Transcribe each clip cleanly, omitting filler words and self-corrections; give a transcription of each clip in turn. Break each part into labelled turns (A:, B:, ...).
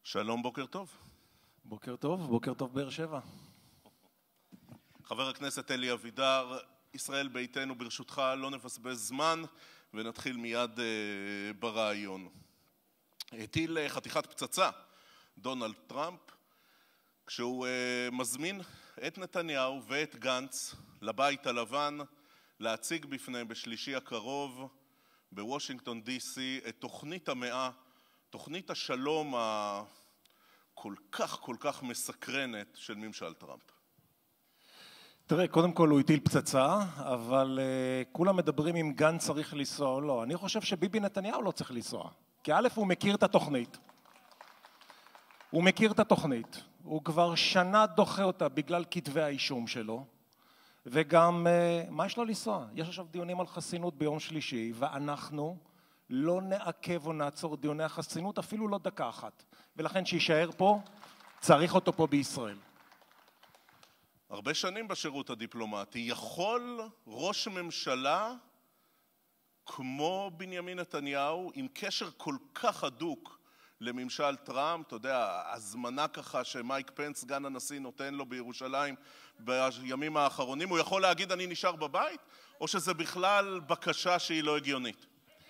A: שלום, בוקר טוב.
B: בוקר טוב, בוקר טוב באר שבע.
A: חבר הכנסת אלי אבידר, ישראל ביתנו, ברשותך לא נבזבז זמן ונתחיל מיד ברעיון. הטיל חתיכת פצצה דונלד טראמפ כשהוא מזמין את נתניהו ואת גנץ לבית הלבן להציג בפניהם בשלישי הקרוב בוושינגטון די.סי את תוכנית המאה, תוכנית השלום כל כך מסקרנת של ממשל טראמפ.
B: תראה, קודם כל הוא הטיל פצצה, אבל כולם מדברים אם גנץ צריך לנסוע או לא. אני חושב שביבי נתניהו לא צריך לנסוע. כי א', הוא מכיר את התוכנית. הוא מכיר את התוכנית. הוא כבר שנה דוחה אותה בגלל כתבי האישום שלו. וגם, מה יש לו לנסוע? יש עכשיו דיונים על חסינות ביום שלישי, ואנחנו לא נעכב או נעצור דיוני החסינות, אפילו לא דקה אחת. ולכן שישאר פה, צריך אותו פה בישראל.
A: הרבה שנים בשירות הדיפלומטי, יכול ראש ממשלה כמו בנימין נתניהו, עם קשר כל כך הדוק לממשל טראמפ, אתה יודע, הזמנה ככה שמייק פנס, סגן הנשיא, נותן לו בירושלים בימים האחרונים, הוא יכול להגיד אני נשאר בבית, או שזה בכלל בקשה שהיא לא הגיונית?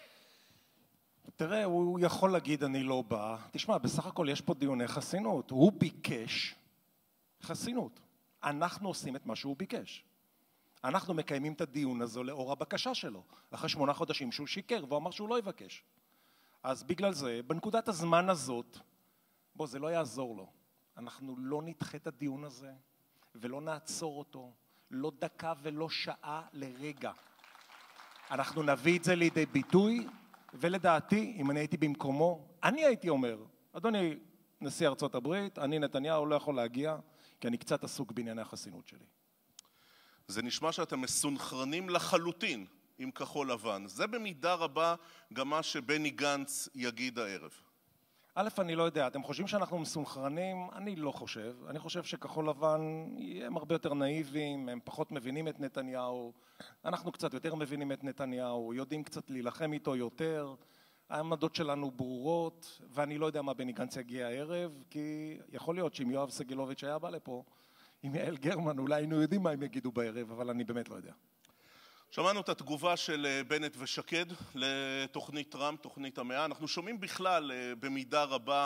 B: תראה, הוא יכול להגיד אני לא בא. תשמע, בסך הכל יש פה דיוני חסינות. הוא ביקש חסינות. אנחנו עושים את מה שהוא ביקש. אנחנו מקיימים את הדיון הזה לאור הבקשה שלו. אחרי 8 חודשים שהוא שיקר והוא אמר שהוא לא יבקש. אז בגלל זה, בנקודת הזמן הזאת, זה לא יעזור לו. אנחנו לא נדחה את הדיון הזה ולא נעצור אותו. לא דקה ולא שעה לרגע. אנחנו נביא את זה לידי ביטוי, ולדעתי, אם אני הייתי במקומו, אני הייתי אומר, אדוני נשיא ארצות הברית, אני נתניהו לא יכול להגיע, כי אני קצת עסוק בענייני החסינות שלי.
A: זה נשמע שאתם מסונכרנים לחלוטין עם כחול לבן. זה במידה רבה גם מה שבני גנץ יגיד הערב.
B: א', אני לא יודע, אתם חושבים שאנחנו מסונכרנים? אני לא חושב. אני חושב שכחול לבן הם הרבה יותר נאיביים, הם פחות מבינים את נתניהו. אנחנו קצת יותר מבינים את נתניהו, יודעים קצת להילחם איתו יותר. העמדות שלנו ברורות, ואני לא יודע מה בני גנץ יגיע הערב, כי יכול להיות שאם יואב סגלוביץ' היה בא לפה, עם יעל גרמן, אולי היינו יודעים מה הם יגידו בערב, אבל אני באמת לא יודע.
A: שמענו את התגובה של בנט ושקד לתוכנית טראמפ, תוכנית המאה. אנחנו שומעים בכלל במידה רבה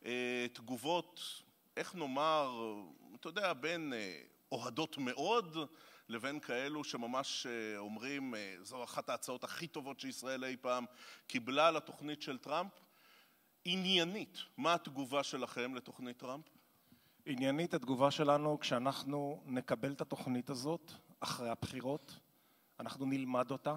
A: תגובות, איך נאמר, אתה יודע, בין אוהדות מאוד לבין כאלו שממש אומרים, זו אחת ההצעות הכי טובות שישראל אי פעם קיבלה לתוכנית של טראמפ. עניינית, מה התגובה שלכם לתוכנית טראמפ?
B: עניינית התגובה שלנו, כשאנחנו נקבל את התוכנית הזאת אחרי הבחירות, אנחנו נלמד אותה,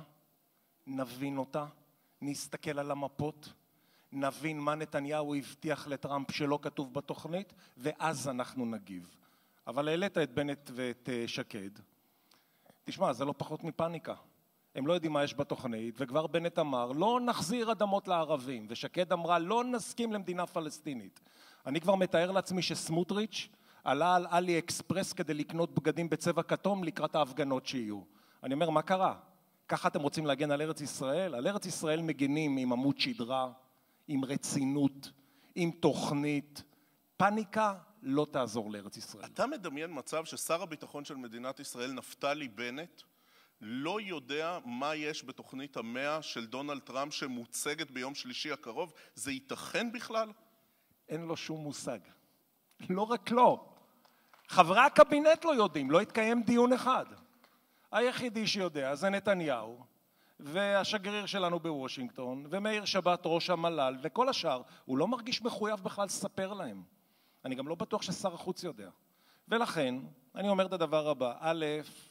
B: נבין אותה, נסתכל על המפות, נבין מה נתניהו הבטיח לטראמפ שלא כתוב בתוכנית, ואז אנחנו נגיב. אבל העלית את בנט ואת שקד. תשמע, זה לא פחות מפניקה. הם לא יודעים מה יש בתוכנית, וכבר בנט אמר, לא נחזיר אדמות לערבים, ושקד אמרה, לא נסכים למדינה פלסטינית. אני כבר מתאר לעצמי שסמוטריץ' עלה על אלי אקספרס כדי לקנות בגדים בצבע כתום לקראת ההפגנות שיהיו. אני אומר, מה קרה? ככה אתם רוצים להגן על ארץ ישראל? על ארץ ישראל מגנים עם עמוד שדרה, עם רצינות, עם תוכנית. פניקה לא תעזור לארץ ישראל.
A: אתה מדמיין מצב ששר הביטחון של מדינת ישראל, נפתלי בנט, לא יודע מה יש בתוכנית המאה של דונלד טראמפ שמוצגת ביום שלישי הקרוב? זה ייתכן בכלל?
B: אין לו שום מושג. לא רק לא. חברי הקבינט לא יודעים, לא התקיים דיון אחד. היחידי שיודע זה נתניהו, והשגריר שלנו בוושינגטון, ומאיר שבת ראש המל"ל, וכל השאר. הוא לא מרגיש מחויב בכלל לספר להם. אני גם לא בטוח ששר החוץ יודע. ולכן, אני אומר את הדבר הבא. א',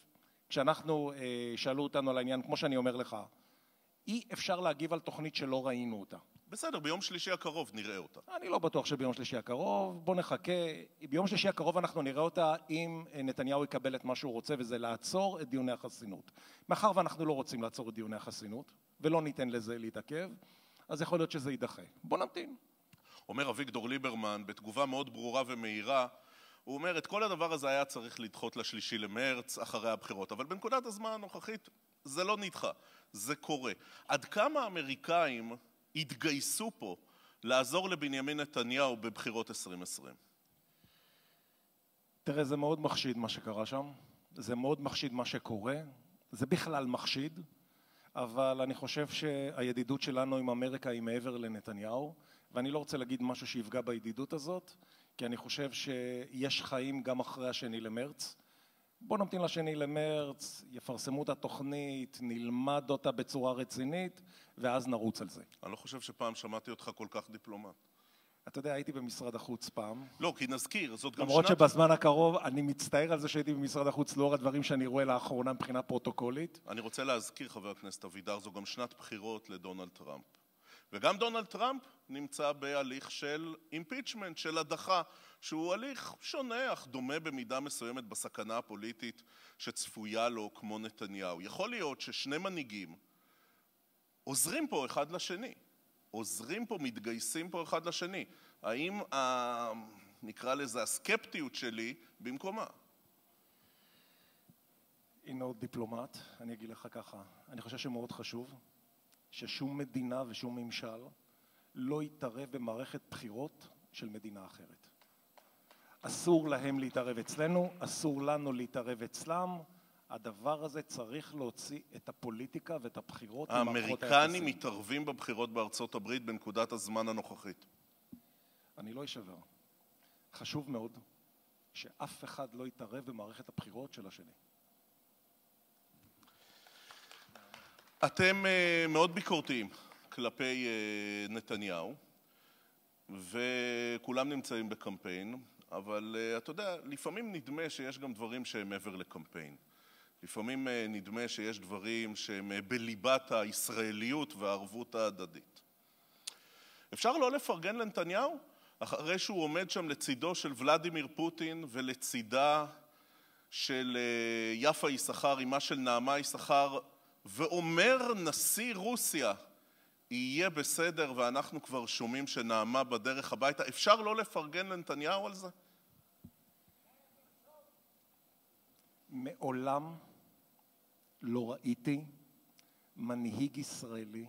B: כשאנחנו שאלו אותנו על העניין, כמו שאני אומר לך, אי אפשר להגיב על תוכנית שלא ראינו אותה.
A: בסדר, ביום שלישי הקרוב נראה אותה.
B: אני לא בטוח שביום שלישי הקרוב, בוא נחכה. ביום שלישי הקרוב אנחנו נראה אותה אם נתניהו יקבל את מה שהוא רוצה, וזה לעצור את דיוני החסינות. מאחר ואנחנו לא רוצים לעצור את דיוני החסינות, ולא ניתן לזה להתעכב, אז יכול להיות שזה יידחה. בוא נמתין.
A: אומר אביגדור ליברמן, בתגובה מאוד ברורה ומהירה, הוא אומר, את כל הדבר הזה היה צריך לדחות לשלישי למרץ, אחרי הבחירות. אבל בנקודת הזמן הנוכחית, זה לא נדחה, זה קורה. עד כמה האמריקאים התגייסו פה לעזור לבנימין נתניהו בבחירות 2020?
B: תראה, זה מאוד מחשיד מה שקרה שם, זה מאוד מחשיד מה שקורה, זה בכלל מחשיד, אבל אני חושב שהידידות שלנו עם אמריקה היא מעבר לנתניהו, ואני לא רוצה להגיד משהו שיפגע בידידות הזאת, כי אני חושב שיש חיים גם אחרי השני למרץ. בוא נמתין לשני למרץ, יפרסמו את התוכנית, נלמד אותה בצורה רצינית, ואז נרוץ על זה.
A: אני לא חושב שפעם שמעתי אותך כל כך דיפלומט.
B: אתה יודע, הייתי במשרד החוץ פעם.
A: לא, כי נזכיר, זאת גם
B: למרות שבזמן הקרוב, אני מצטער על זה שהייתי במשרד החוץ, לאור הדברים שאני רואה לאחרונה מבחינה פרוטוקולית.
A: אני רוצה להזכיר, חבר הכנסת אבידר, זו גם שנת בחירות לדונלד טראמפ. וגם דונלד טראמפ נמצא בהליך של אימפיצ'מנט, של הדחה, שהוא הליך שונה, אך דומה במידה מסוימת בסכנה הפוליטית שצפויה לו כמו נתניהו. יכול להיות ששני מנהיגים עוזרים פה אחד לשני. עוזרים פה, מתגייסים פה אחד לשני. האם, נקרא לזה, הסקפטיות שלי במקומה?
B: הנה עוד דיפלומט, אני אגיד לך ככה. אני חושב שמאוד חשוב ששום מדינה ושום ממשל לא יתערב במערכת בחירות של מדינה אחרת. אסור להם להתערב אצלנו, אסור לנו להתערב אצלם. הדבר הזה צריך להוציא את הפוליטיקה ואת הבחירות.
A: האמריקנים מתערבים בבחירות בארצות הברית בנקודת הזמן הנוכחית.
B: אני לא אשבר. חשוב מאוד שאף אחד לא יתערב במערכת הבחירות של השני.
A: אתם מאוד ביקורתיים כלפי נתניהו, וכולם נמצאים בקמפיין, אבל אתה יודע, לפעמים נדמה שיש גם דברים שהם מעבר לקמפיין. לפעמים נדמה שיש דברים שהם בליבת הישראליות והערבות ההדדית. אפשר לא לפרגן לנתניהו? אחרי שהוא עומד שם לצידו של ולדימיר פוטין ולצידה של יפה יששכר, אמה של נעמה יששכר, ואומר נשיא רוסיה, יהיה בסדר, ואנחנו כבר שומעים שנעמה בדרך הביתה. אפשר לא לפרגן לנתניהו על זה?
B: מעולם לא ראיתי מנהיג ישראלי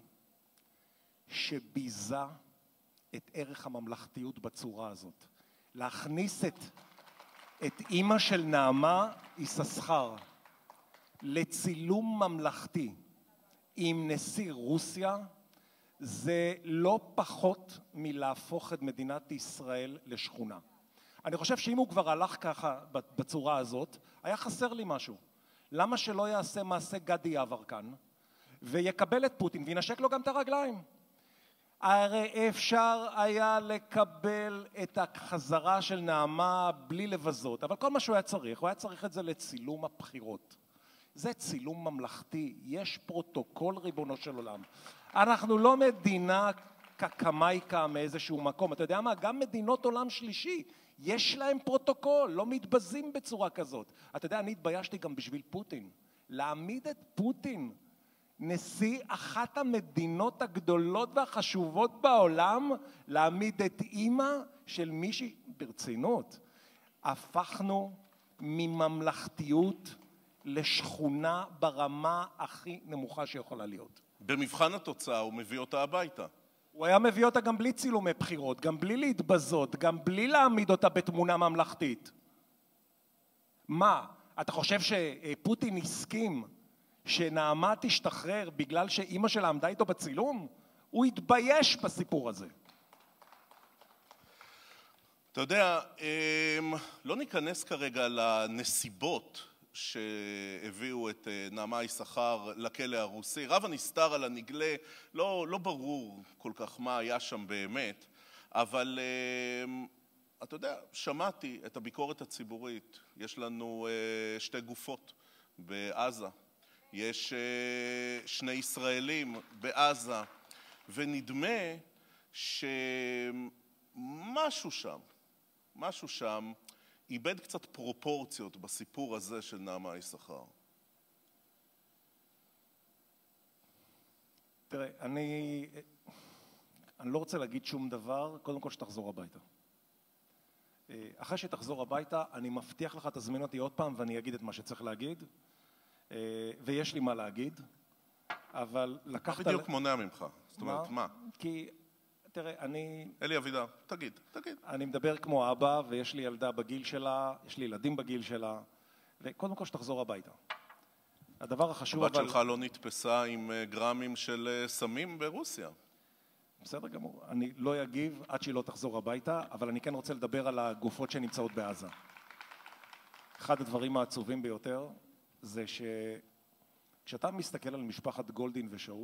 B: שביזה את ערך הממלכתיות בצורה הזאת. להכניס את אמא של נעמה יששכר לצילום ממלכתי עם נשיא רוסיה, זה לא פחות מלהפוך את מדינת ישראל לשכונה. אני חושב שאם הוא כבר הלך ככה בצורה הזאת, היה חסר לי משהו. למה שלא יעשה מעשה גדי יברקן ויקבל את פוטין וינשק לו גם את הרגליים? הרי אפשר היה לקבל את החזרה של נעמה בלי לבזות, אבל כל מה שהוא היה צריך, הוא היה צריך את זה לצילום הבחירות. זה צילום ממלכתי, יש פרוטוקול, ריבונו של עולם. אנחנו לא מדינה קקמייקה מאיזשהו מקום, אתה יודע מה? גם מדינות עולם שלישי, יש להם פרוטוקול, לא מתבזים בצורה כזאת. אתה יודע, אני התביישתי גם בשביל פוטין. להעמיד את פוטין, נשיא אחת המדינות הגדולות והחשובות בעולם, להעמיד את אמא של מישהי ברצינות. הפכנו מממלכתיות לשכונה ברמה הכי נמוכה שיכולה להיות.
A: במבחן התוצאה הוא מביא אותה הביתה.
B: הוא היה מביא אותה גם בלי צילומי בחירות, גם בלי להתבזות, גם בלי להעמיד אותה בתמונה ממלכתית. מה? אתה חושב שפוטין הסכים שנעמה תשתחרר בגלל שאימא שלה עמדה איתו בצילום? הוא התבייש בסיפור הזה.
A: אתה יודע, לא ניכנס כרגע לנסיבות שהביאו את נעמה יששכר לכלא הרוסי. רב הנסתר על הנגלה, לא ברור כל כך מה היה שם באמת, אבל אתה יודע, שמעתי את הביקורת הציבורית. יש לנו שתי גופות בעזה, יש שני ישראלים בעזה, ונדמה שמשהו שם איבד קצת פרופורציות בסיפור הזה של נעמה יששכר.
B: תראה, אני לא רוצה להגיד שום דבר, קודם כל שתחזור הביתה. אחרי שתחזור הביתה, אני מבטיח לך, תזמין אותי עוד פעם ואני אגיד את מה שצריך להגיד, ויש לי מה להגיד, אבל לקחת...
A: בדיוק מונע ממך, זאת אומרת, מה?
B: כי תראה,
A: אלי אבידר, תגיד.
B: אני מדבר כמו אבא, ויש לי ילדה בגיל שלה, יש לי ילדים בגיל שלה, וקודם כל שתחזור הביתה. הדבר החשוב
A: הבת שלך לא נתפסה עם גרמים של סמים ברוסיה.
B: בסדר גמור, אני לא אגיב עד שהיא לא תחזור הביתה, אבל אני כן רוצה לדבר על הגופות שנמצאות בעזה. אחד הדברים העצובים ביותר זה שכשאתה מסתכל על משפחת גולדין ושאול,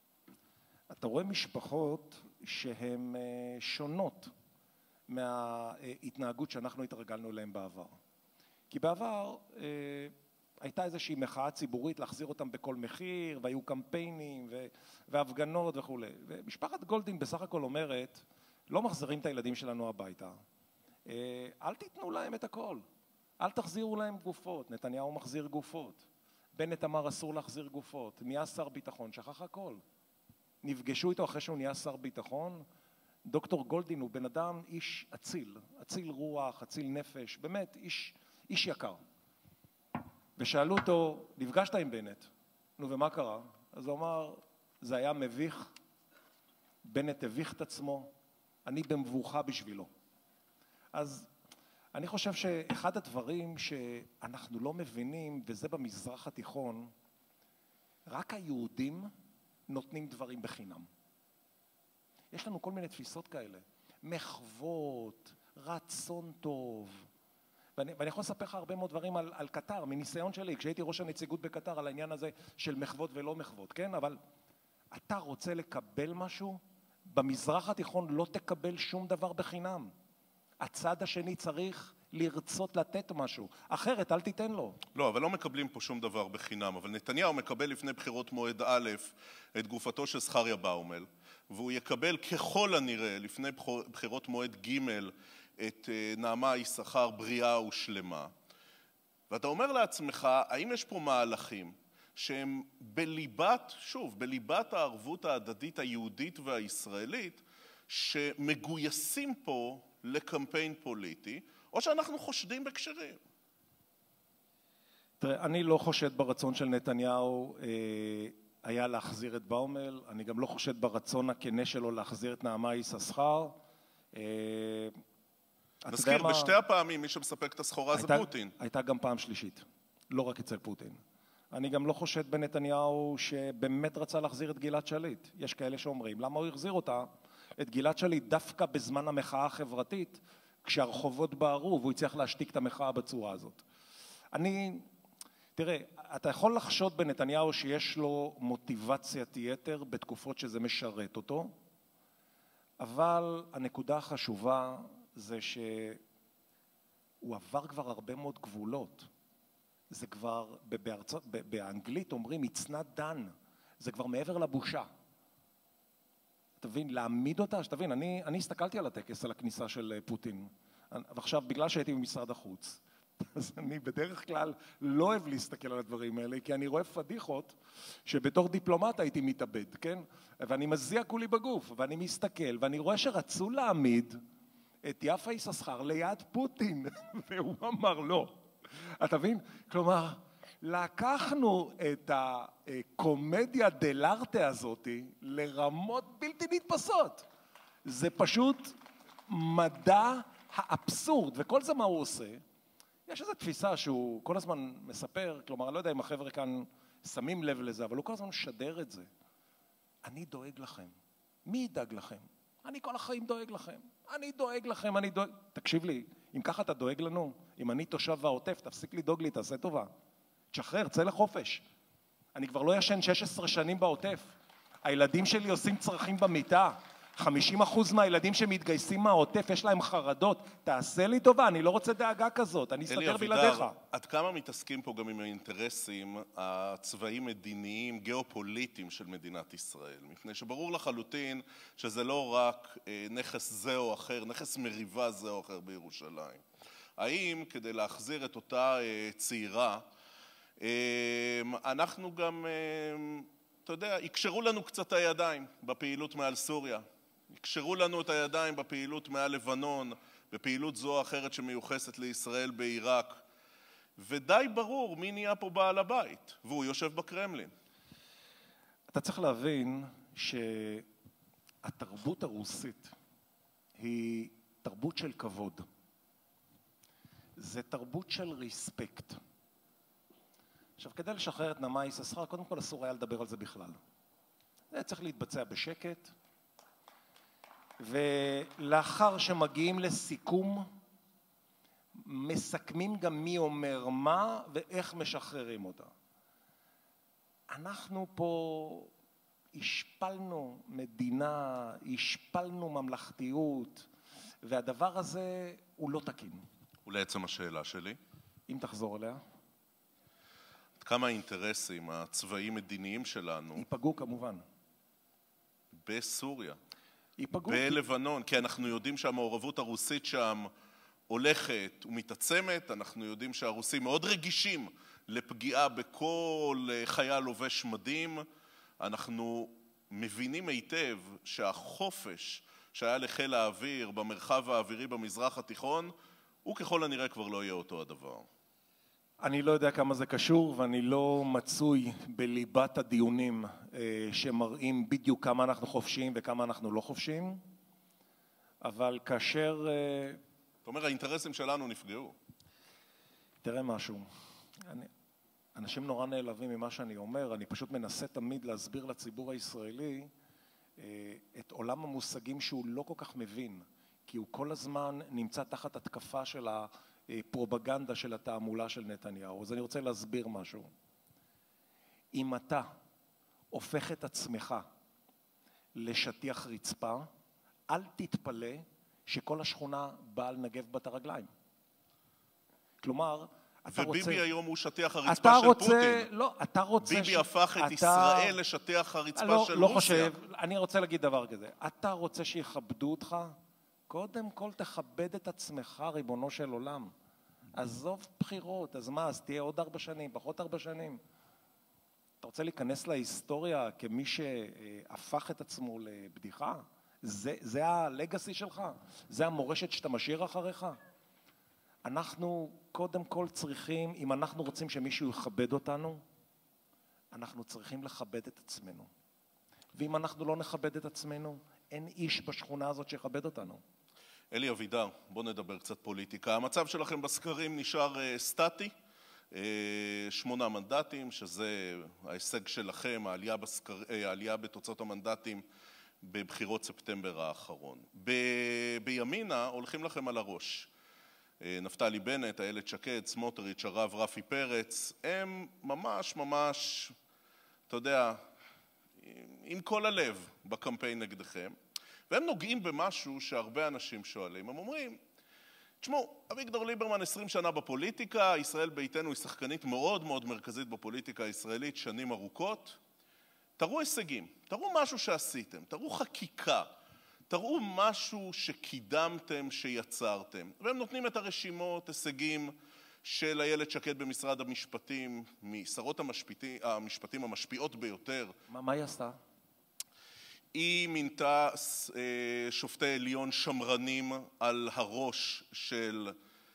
B: אתה רואה משפחות שהן שונות מההתנהגות שאנחנו התרגלנו אליהן בעבר. כי בעבר הייתה איזושהי מחאה ציבורית להחזיר אותם בכל מחיר, והיו קמפיינים והפגנות וכו'. ומשפחת גולדין בסך הכל אומרת, לא מחזירים את הילדים שלנו הביתה. אל תיתנו להם את הכל. אל תחזירו להם גופות. נתניהו מחזיר גופות. בנט אמר אסור להחזיר גופות. נהיה שר ביטחון, שכח הכל. נפגשו איתו אחרי שהוא נהיה שר ביטחון. דוקטור גולדין הוא בן אדם, איש אציל רוח, אציל נפש, באמת איש יקר. ושאלו אותו, נפגשת עם בנט? נו, ומה קרה? אז הוא אמר, זה היה מביך, בנט הביך את עצמו, אני במבוכה בשבילו. אז אני חושב שאחד הדברים שאנחנו לא מבינים, וזה במזרח התיכון, רק היהודים נותנים דברים בחינם. יש לנו כל מיני תפיסות כאלה, מחוות, רצון טוב, ואני יכול לספר לך הרבה מאוד דברים על קטר, מניסיון שלי, כשהייתי ראש הנציגות בקטר, על העניין הזה של מחוות ולא מחוות, כן? אבל אתה רוצה לקבל משהו? במזרח התיכון לא תקבל שום דבר בחינם. הצד השני צריך לרצות לתת משהו, אחרת אל תיתן לו.
A: לא, אבל לא מקבלים פה שום דבר בחינם, אבל נתניהו מקבל לפני בחירות מועד א' את גופתו של זכריה באומל, והוא יקבל ככל הנראה לפני בחירות מועד ג' את נעמה יששכר בריאה ושלמה. ואתה אומר לעצמך, האם יש פה מהלכים שהם בליבת הערבות ההדדית היהודית והישראלית, שמגויסים פה לקמפיין פוליטי, או שאנחנו חושדים בקשרים?
B: תראה, אני לא חושד ברצון של נתניהו היה להחזיר את באומל, אני גם לא חושד ברצון הכנה שלו להחזיר את נעמה יששכר.
A: נזכיר, בשתי הפעמים מי שמספק את הסחורה זה פוטין.
B: הייתה גם פעם שלישית, לא רק אצל פוטין. אני גם לא חושד בנתניהו שבאמת רצה להחזיר את גלעד שליט. יש כאלה שאומרים, למה הוא החזיר אותה? את גלעד שליט דווקא בזמן המחאה החברתית, כשהרחובות בערו, והוא הצליח להשתיק את המחאה בצורה הזאת. תראה, אתה יכול לחשוד בנתניהו שיש לו מוטיבציית יתר בתקופות שזה משרת אותו, אבל הנקודה החשובה זה שהוא עבר כבר הרבה מאוד גבולות. זה כבר, באנגלית אומרים, it's not done. זה כבר מעבר לבושה. תבין, להעמיד אותה, שתבין, אני הסתכלתי על הטקס, על הכניסה של פוטין, ועכשיו, בגלל שהייתי במשרד החוץ, אז אני בדרך כלל לא אוהב להסתכל על הדברים האלה, כי אני רואה פדיחות שבתור דיפלומט הייתי מתאבד, כן? ואני מזיע כולי בגוף, ואני מסתכל, ואני רואה שרצו להעמיד את יפה יששכר ליד פוטין, והוא אמר לא. אתה מבין? כלומר, לקחנו את הקומדיה דלארטה הזאת לרמות בלתי נתפסות. זה פשוט מדע האבסורד, וכל זה מה הוא עושה. יש איזו תפיסה שהוא כל הזמן מספר, כלומר, אני לא יודע אם החבר'ה כאן שמים לב לזה, אבל הוא כל הזמן משדר את זה. אני דואג לכם. מי ידאג לכם? אני כל החיים דואג לכם. אני דואג לכם. תקשיב לי, אם ככה אתה דואג לנו, אם אני תושב העוטף, תפסיק לדאוג לי, תעשה טובה. תשחרר, צא לחופש. אני כבר לא ישן 16 שנים בעוטף. הילדים שלי עושים צרכים במיטה. 50% מהילדים שמתגייסים מהעוטף, יש להם חרדות. תעשה לי טובה, אני לא רוצה דאגה כזאת, אני אסתדר בלעדיך.
A: אלי אבידר, עד כמה מתעסקים פה גם עם האינטרסים הצבאיים מדיניים, גיאופוליטיים של מדינת ישראל? מפני שברור לחלוטין שזה לא רק נכס זה או אחר, נכס מריבה זה או אחר בירושלים. האם כדי להחזיר את אותה צעירה, אנחנו גם, אתה יודע, יקשרו לנו קצת הידיים בפעילות מעל סוריה, יקשרו לנו את הידיים בפעילות מעל לבנון, בפעילות זו או אחרת שמיוחסת לישראל בעיראק, ודי ברור מי נהיה פה בעל הבית, והוא יושב בקרמלין.
B: אתה צריך להבין התרבות הרוסית היא תרבות של כבוד. זה תרבות של ריספקט. עכשיו, כדי לשחרר את נעמה יששכר, קודם כל אסור היה לדבר על זה בכלל. זה צריך להתבצע בשקט, ולאחר שמגיעים לסיכום, מסכמים גם מי אומר מה ואיך משחררים אותה. אנחנו פה השפלנו מדינה, השפלנו ממלכתיות, והדבר הזה הוא לא תקין.
A: ולעצם השאלה שלי,
B: אם תחזור אליה.
A: כמה האינטרסים הצבאיים מדיניים שלנו
B: ייפגעו כמובן.
A: בסוריה,
B: ייפגעו.
A: בלבנון, כי אנחנו יודעים שהמעורבות הרוסית שם הולכת ומתעצמת, אנחנו יודעים שהרוסים מאוד רגישים לפגיעה בכל חייל לובש מדים, אנחנו מבינים היטב שהחופש שהיה לחיל האוויר במרחב האווירי במזרח התיכון, הוא ככל הנראה כבר לא יהיה אותו הדבר.
B: אני לא יודע כמה זה קשור, ואני לא מצוי בליבת הדיונים שמראים בדיוק כמה אנחנו חופשיים וכמה אנחנו לא חופשיים, אבל כאשר...
A: זאת אומרת, האינטרסים שלנו נפגעו.
B: תראה משהו, אנשים נורא נעלבים ממה שאני אומר, אני פשוט מנסה תמיד להסביר לציבור הישראלי את עולם המושגים שהוא לא כל כך מבין, כי הוא כל הזמן נמצא תחת התקפה של הפרופגנדה של התעמולה של נתניהו. אז אני רוצה להסביר משהו. אם אתה הופך את עצמך לשטיח רצפה, אל תתפלא שכל השכונה באה לנגב בת הרגליים. כלומר, אתה רוצה...
A: וביבי היום הוא שטיח הרצפה של פוטין.
B: לא, אתה רוצה...
A: ביבי הפך את ישראל לשטיח הרצפה של
B: לא
A: רוסיה.
B: חושב, אני רוצה להגיד דבר כזה. אתה רוצה שיכבדו אותך? קודם כל תכבד את עצמך, ריבונו של עולם. עזוב בחירות, אז מה, אז תהיה עוד 4 שנים, פחות 4 שנים. אתה רוצה להיכנס להיסטוריה כמי שהפך את עצמו לבדיחה? זה הלגאסי שלך? זה המורשת שאתה משאיר אחריך? אנחנו קודם כל צריכים, אם אנחנו רוצים שמישהו יכבד אותנו, אנחנו צריכים לכבד את עצמנו. ואם אנחנו לא נכבד את עצמנו, אין איש בשכונה הזאת שיכבד אותנו.
A: אלי אבידר, בוא נדבר קצת פוליטיקה. המצב שלכם בסקרים נשאר סטטי, 8 מנדטים, שזה ההישג שלכם, העלייה בתוצאות המנדטים בבחירות ספטמבר האחרון. בימינה הולכים לכם על הראש. נפתלי בנט, איילת שקד, סמוטריץ', הרב רפי פרץ, הם ממש, אתה יודע, עם כל הלב בקמפיין נגדכם, והם נוגעים במשהו שהרבה אנשים שואלים. הם אומרים, תשמעו, אביגדור ליברמן 20 שנה בפוליטיקה, ישראל ביתנו היא שחקנית מאוד מאוד מרכזית בפוליטיקה הישראלית, שנים ארוכות. תראו הישגים, תראו משהו שעשיתם, תראו חקיקה, תראו משהו שקידמתם, שיצרתם. והם נותנים את הרשימות, הישגים של איילת שקד במשרד המשפטים, משרות המשפטים המשפיעות ביותר.
B: מה היא עשתה?
A: היא מינתה שופטי עליון שמרנים על הראש של,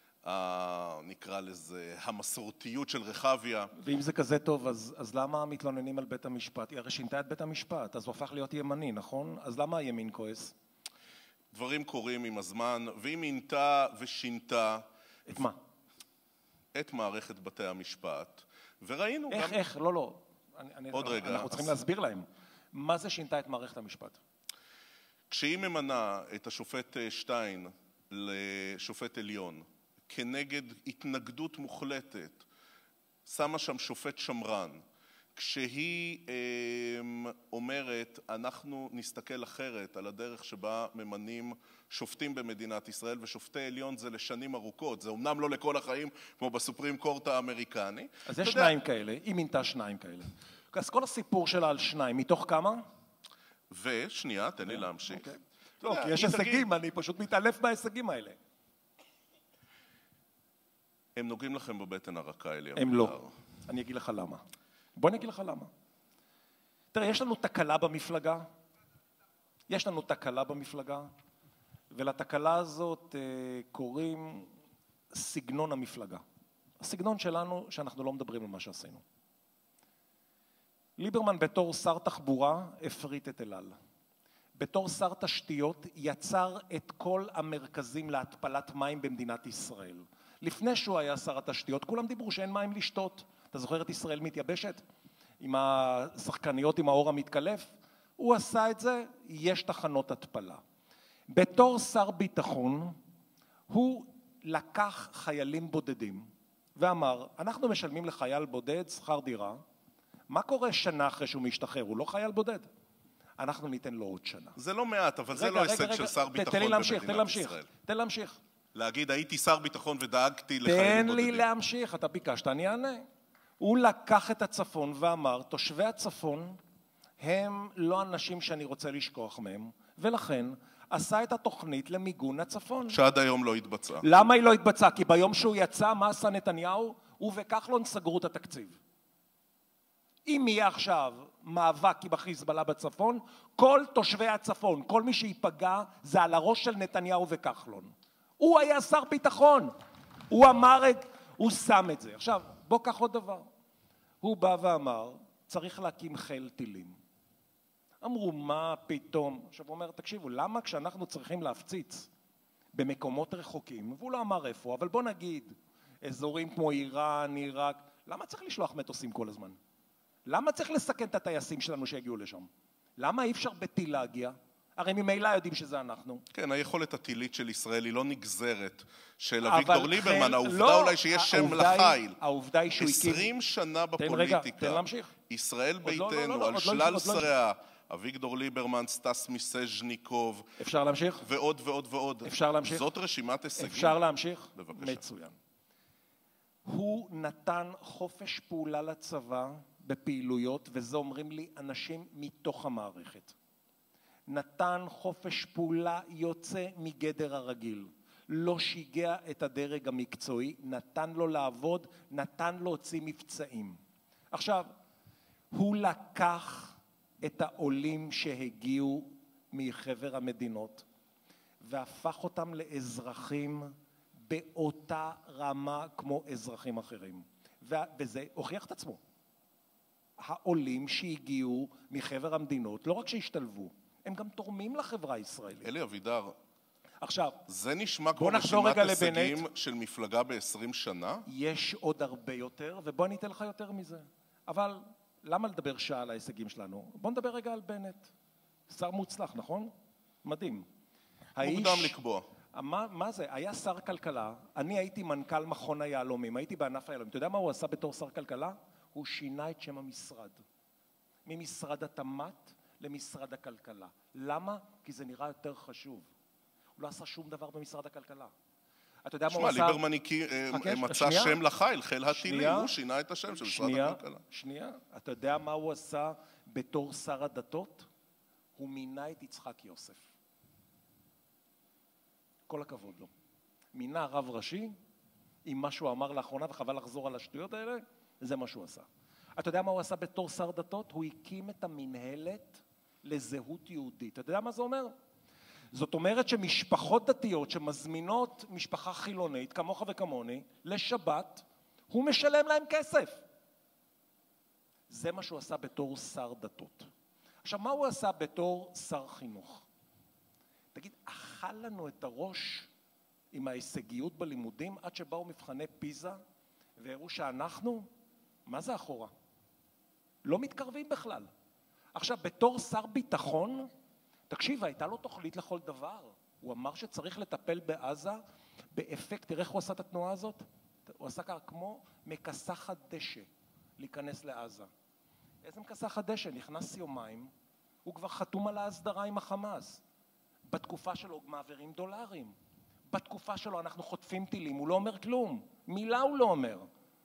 A: נקרא לזה, המסורתיות של רחביה.
B: ואם זה כזה טוב, אז למה מתלוננים על בית המשפט? היא הרי שינתה את בית המשפט, אז הוא הפך להיות ימני, נכון? אז למה הימין כועס?
A: דברים קורים עם הזמן, והיא מינתה ושינתה...
B: את מה?
A: את מערכת בתי המשפט, וראינו גם...
B: איך? לא.
A: עוד רגע.
B: אנחנו צריכים להסביר להם. מה זה שינתה את מערכת המשפט?
A: כשהיא ממנה את השופט שטיין לשופט עליון, כנגד התנגדות מוחלטת, שמה שם שופט שמרן, כשהיא אומרת, אנחנו נסתכל אחרת על הדרך שבה ממנים שופטים במדינת ישראל, ושופטי עליון זה לשנים ארוכות, זה אומנם לא לכל החיים, כמו בסופרים קורט האמריקני.
B: אז יש 2 כאלה, היא מינתה 2 כאלה. אז כל הסיפור שלה על 2, מתוך כמה?
A: ושנייה, תן לי להמשיך.
B: לא, כי יש הישגים, אני פשוט מתעלף מההישגים האלה.
A: הם נוגעים לכם בבטן הרכה, אלי.
B: הם לא. אני אגיד לך למה. בוא אני אגיד לך למה. תראה, יש לנו תקלה במפלגה. ולתקלה הזאת קוראים סגנון המפלגה. הסגנון שלנו שאנחנו לא מדברים על מה שעשינו. ליברמן בתור שר תחבורה הפריט את אל על. בתור שר תשתיות, יצר את כל המרכזים להתפלת מים במדינת ישראל. לפני שהוא היה שר התשתיות, כולם דיברו שאין מים לשתות. אתה זוכר את ישראל מתייבשת? עם השחקניות, עם האור המתקלף? הוא עשה את זה, יש תחנות התפלה. בתור שר ביטחון, הוא לקח חיילים בודדים ואמר, אנחנו משלמים לחייל בודד שכר דירה, מה קורה שנה אחרי שהוא משתחרר? הוא לא חייל בודד. אנחנו ניתן לו עוד שנה.
A: זה לא מעט, אבל זה לא הישג של שר ביטחון במדינת ישראל.
B: תן להמשיך.
A: להגיד, הייתי שר ביטחון ודאגתי לחיילים בודדים.
B: תן לי להמשיך, אתה ביקשת, אני אענה. הוא לקח את הצפון ואמר, תושבי הצפון הם לא אנשים שאני רוצה לשכוח מהם, ולכן עשה את התוכנית למיגון הצפון.
A: שעד היום לא התבצעה.
B: למה היא לא התבצעה? כי ביום שהוא יצא, מה עשה נתניהו? הוא וכחלון סגרו את התקציב. אם יהיה עכשיו מאבק עם החיזבאללה בצפון, כל תושבי הצפון, כל מי שיפגע, זה על הראש של נתניהו וכחלון. הוא היה שר ביטחון. הוא אמר את, הוא שם את זה. עכשיו, בוא קח עוד דבר. הוא בא ואמר, צריך להקים חיל טילים. אמרו, מה פתאום? עכשיו הוא אומר, תקשיבו, למה כשאנחנו צריכים להפציץ במקומות רחוקים, והוא לא אמר איפה, אבל בוא נגיד, אזורים כמו איראן, עיראק, למה צריך לשלוח מטוסים כל הזמן? למה צריך לסכן את הטייסים שלנו שיגיעו לשם? למה אי אפשר בטיל להגיע? הרי ממילא יודעים שזה אנחנו.
A: כן, היכולת הטילית של ישראל היא לא נגזרת של אביגדור ליברמן, העובדה אולי שיש שם לחיל.
B: העובדה היא שהוא הקים...
A: 20 שנה בפוליטיקה. ישראל ביתנו, על שלל שריה, אביגדור ליברמן, סטס מיסז'ניקוב.
B: אפשר להמשיך?
A: ועוד ועוד ועוד.
B: אפשר להמשיך?
A: זאת רשימת הישגים.
B: אפשר להמשיך?
A: בבקשה.
B: מצוין. הוא נתן חופש פעולה לצבא בפעילויות, וזה אומרים לי אנשים מתוך המערכת. נתן חופש פעולה יוצא מגדר הרגיל. לא שיגע את הדרג המקצועי, נתן לו לעבוד, נתן להוציא מבצעים. עכשיו, הוא לקח את העולים שהגיעו מחבר המדינות, והפך אותם לאזרחים באותה רמה כמו אזרחים אחרים. וזה הוכיח את עצמו. העולים שהגיעו מחבר המדינות, לא רק שהשתלבו, הם גם תורמים לחברה הישראלית.
A: אלי אבידר,
B: עכשיו,
A: זה נשמע כמו רשימת הישגים של מפלגה ב-20 שנה?
B: יש עוד הרבה יותר, ובוא אני אתן לך יותר מזה. אבל למה לדבר שעה על ההישגים שלנו? בוא נדבר רגע על בנט. שר מוצלח, נכון? מדהים.
A: מוקדם לקבוע.
B: מה זה? היה שר כלכלה, אני הייתי מנכ"ל מכון היהלומים, הייתי בענף היהלומים. אתה יודע מה הוא עשה בתור שר כלכלה? הוא שינה את שם המשרד. ממשרד התמ"ת למשרד הכלכלה. למה? כי זה נראה יותר חשוב. הוא לא עשה שום דבר במשרד הכלכלה. אתה יודע מה הוא עשה?
A: שמע, ליברמן מצא שם לחיל, חיל הטילים, הוא שינה את השם של משרד הכלכלה.
B: שנייה, אתה יודע מה הוא עשה בתור שר הדתות? הוא מינה את יצחק יוסף. כל הכבוד לו. מינה רב ראשי, עם מה שהוא אמר לאחרונה, וחבל לחזור על השטויות האלה, זה מה שהוא עשה. אתה יודע מה הוא עשה בתור שר דתות? הוא הקים את המנהלת לזהות יהודית. אתה יודע מה זה אומר? זאת אומרת שמשפחות דתיות שמזמינות משפחה חילונית, כמוך וכמוני, לשבת, הוא משלם להם כסף. זה מה שהוא עשה בתור שר דתות. עכשיו, מה הוא עשה בתור שר חינוך? תגיד, אכל לנו את הראש עם ההישגיות בלימודים עד שבאו מבחני פיזה והראו שאנחנו, מה זה אחורה? לא מתקרבים בכלל. עכשיו, בתור שר ביטחון, תקשיב, הייתה לו תוכנית לכל דבר. הוא אמר שצריך לטפל בעזה באפקט, תראה איך הוא עשה את התנועה הזאת? הוא עשה ככה כמו מכסחת דשא להיכנס לעזה. איזה מכסחת דשא? נכנס יומיים, הוא כבר חתום על ההסדרה עם החמאס. בתקופה שלו מעבירים דולרים. בתקופה שלו אנחנו חוטפים טילים, הוא לא אומר כלום. מילה הוא לא אומר.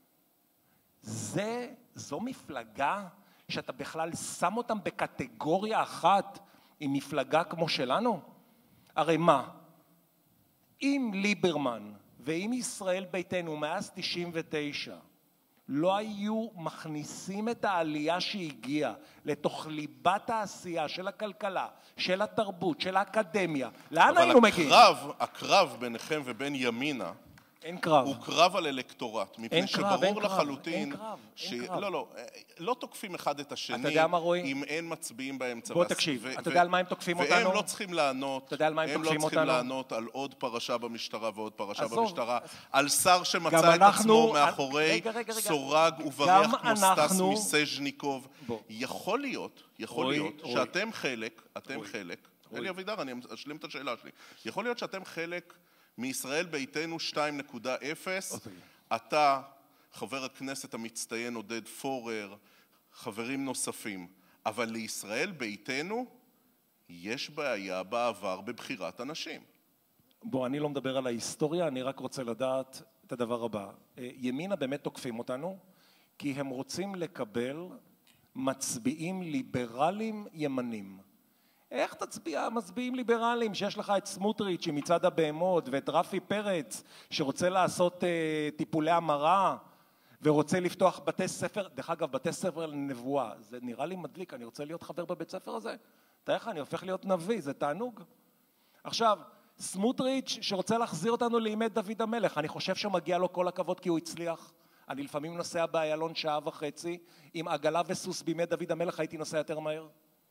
B: זו מפלגה שאתה בכלל שם אותם בקטגוריה אחת עם מפלגה כמו שלנו? הרי מה? אם ליברמן ואם ישראל ביתנו מאז 99 לא היו מכניסים את העלייה שהגיעה לתוך ליבת העשייה של הכלכלה, של התרבות, של האקדמיה, לאן היינו מגיעים?
A: אבל הקרב ביניכם ובין ימינה
B: אין קרב.
A: הוא קרב על אלקטורט.
B: אין קרב, אין
A: שברור
B: קרב,
A: לחלוטין
B: אין קרב, אין קרב.
A: לא תוקפים אחד את השני,
B: אתה יודע מה, רועי?
A: אם אין מצביעים באמצע.
B: בוא תקשיב, אתה יודע על מה הם תוקפים אותנו?
A: והם לא צריכים לענות,
B: אתה יודע על מה הם תוקפים אותנו?
A: לענות על עוד פרשה במשטרה ועוד פרשה
B: עזוב.
A: במשטרה, על שר שמצא
B: גם
A: את עצמו
B: אנחנו-
A: מאחורי
B: רגע.
A: סורג ובריח כמו סטס
B: אנחנו-
A: מסז'ניקוב.
B: בוא.
A: יכול להיות
B: רועי.
A: שאתם חלק, אלי אבידר, אני אשלים את השאלה שלי. יכול להיות שאתם חלק מישראל ביתנו 2.0, אתה, חבר הכנסת המצטיין עודד פורר, חברים נוספים, אבל לישראל ביתנו יש בעיה בעבר בבחירת אנשים.
B: בוא, אני לא מדבר על ההיסטוריה, אני רק רוצה לדעת את הדבר הבא. ימינה באמת תוקפים אותנו, כי הם רוצים לקבל מצביעים ליברליים ימנים. איך תצביע מצביעים ליברליים שיש לך את סמוטריץ' מצד הבהמות ואת רפי פרץ שרוצה לעשות טיפולי המרה ורוצה לפתוח בתי ספר, דרך אגב בתי ספר לנבואה, זה נראה לי מדליק, אני רוצה להיות חבר בבית ספר הזה, תראה איך אני הופך להיות נביא, זה תענוג. עכשיו, סמוטריץ' שרוצה להחזיר אותנו לימי דוד המלך, אני חושב שמגיע לו כל הכבוד כי הוא הצליח, אני לפעמים נוסע באיילון 1.5 שעות, עם עגלה וסוס בימי דוד המלך הייתי נוסע יותר מהר.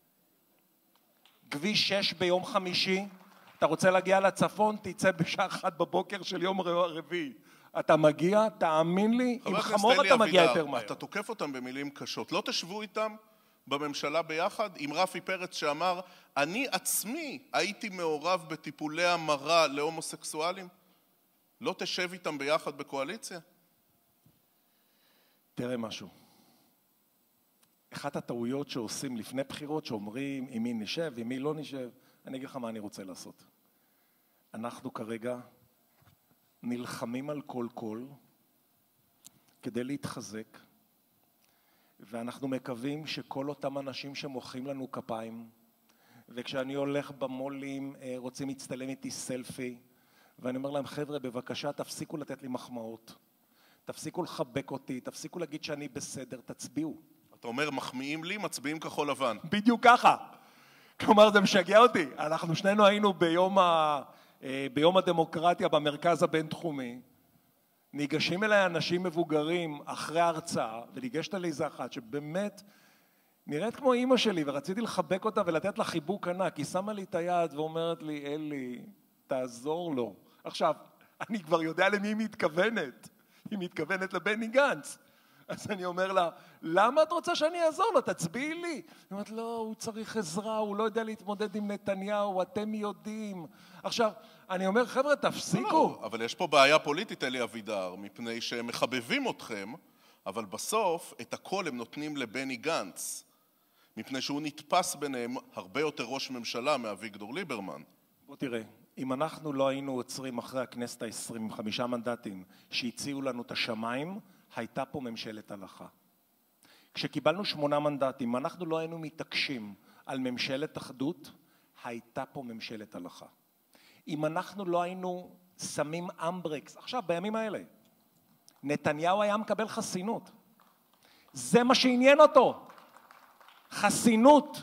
B: כביש 6 ביום חמישי, אתה רוצה להגיע לצפון, תצא בשעה 1 בבוקר של יום רביעי. אתה מגיע, תאמין לי, עם חמור אתה מגיע יותר מהר.
A: אתה תוקף אותם במילים קשות, לא תשבו איתם בממשלה ביחד עם רפי פרץ שאמר, אני עצמי הייתי מעורב בטיפולי המרה להומוסקסואלים? לא תשב איתם ביחד בקואליציה?
B: תראה משהו. אחת הטעויות שעושים לפני בחירות, שאומרים עם מי נשב, עם מי לא נשב, אני אגיד לך מה אני רוצה לעשות. אנחנו כרגע נלחמים על כל קול כדי להתחזק, ואנחנו מקווים שכל אותם אנשים שמוחאים לנו כפיים, וכשאני הולך במולים רוצים להצטלם איתי סלפי, ואני אומר להם, חבר'ה, בבקשה תפסיקו לתת לי מחמאות, תפסיקו לחבק אותי, תפסיקו להגיד שאני בסדר, תצביעו.
A: אתה אומר, מחמיאים לי, מצביעים כחול לבן.
B: בדיוק ככה. כלומר, זה משגע אותי. אנחנו שנינו היינו ביום הדמוקרטיה במרכז הבינתחומי. ניגשים אליי אנשים מבוגרים אחרי ההרצאה, וניגשת לי איזה אחת שבאמת נראית כמו אמא שלי, ורציתי לחבק אותה ולתת לה חיבוק ענק. היא שמה לי את היד ואומרת לי, אלי, תעזור לו. עכשיו, אני כבר יודע למי היא מתכוונת. היא מתכוונת לבני גנץ. אז אני אומר לה, למה את רוצה שאני אעזור לו? תצביעי לי. היא אומרת, לא, הוא צריך עזרה, הוא לא יודע להתמודד עם נתניהו, אתם יודעים. עכשיו, אני אומר, חבר'ה, תפסיקו.
A: לא, אבל יש פה בעיה פוליטית, אלי אבידר, מפני שהם מחבבים אתכם, אבל בסוף את הכל הם נותנים לבני גנץ, מפני שהוא נתפס ביניהם הרבה יותר ראש ממשלה מאביגדור ליברמן.
B: בוא תראה, אם אנחנו לא היינו עוצרים אחרי הכנסת ה-25 מנדטים שהציעו לנו את השמיים, הייתה פה ממשלת הלכה. כשקיבלנו 8 מנדטים, אנחנו לא היינו מתעקשים על ממשלת אחדות, הייתה פה ממשלת הלכה. אם אנחנו לא היינו שמים אמברקס, עכשיו בימים האלה, נתניהו היה מקבל חסינות. זה מה שעניין אותו. חסינות.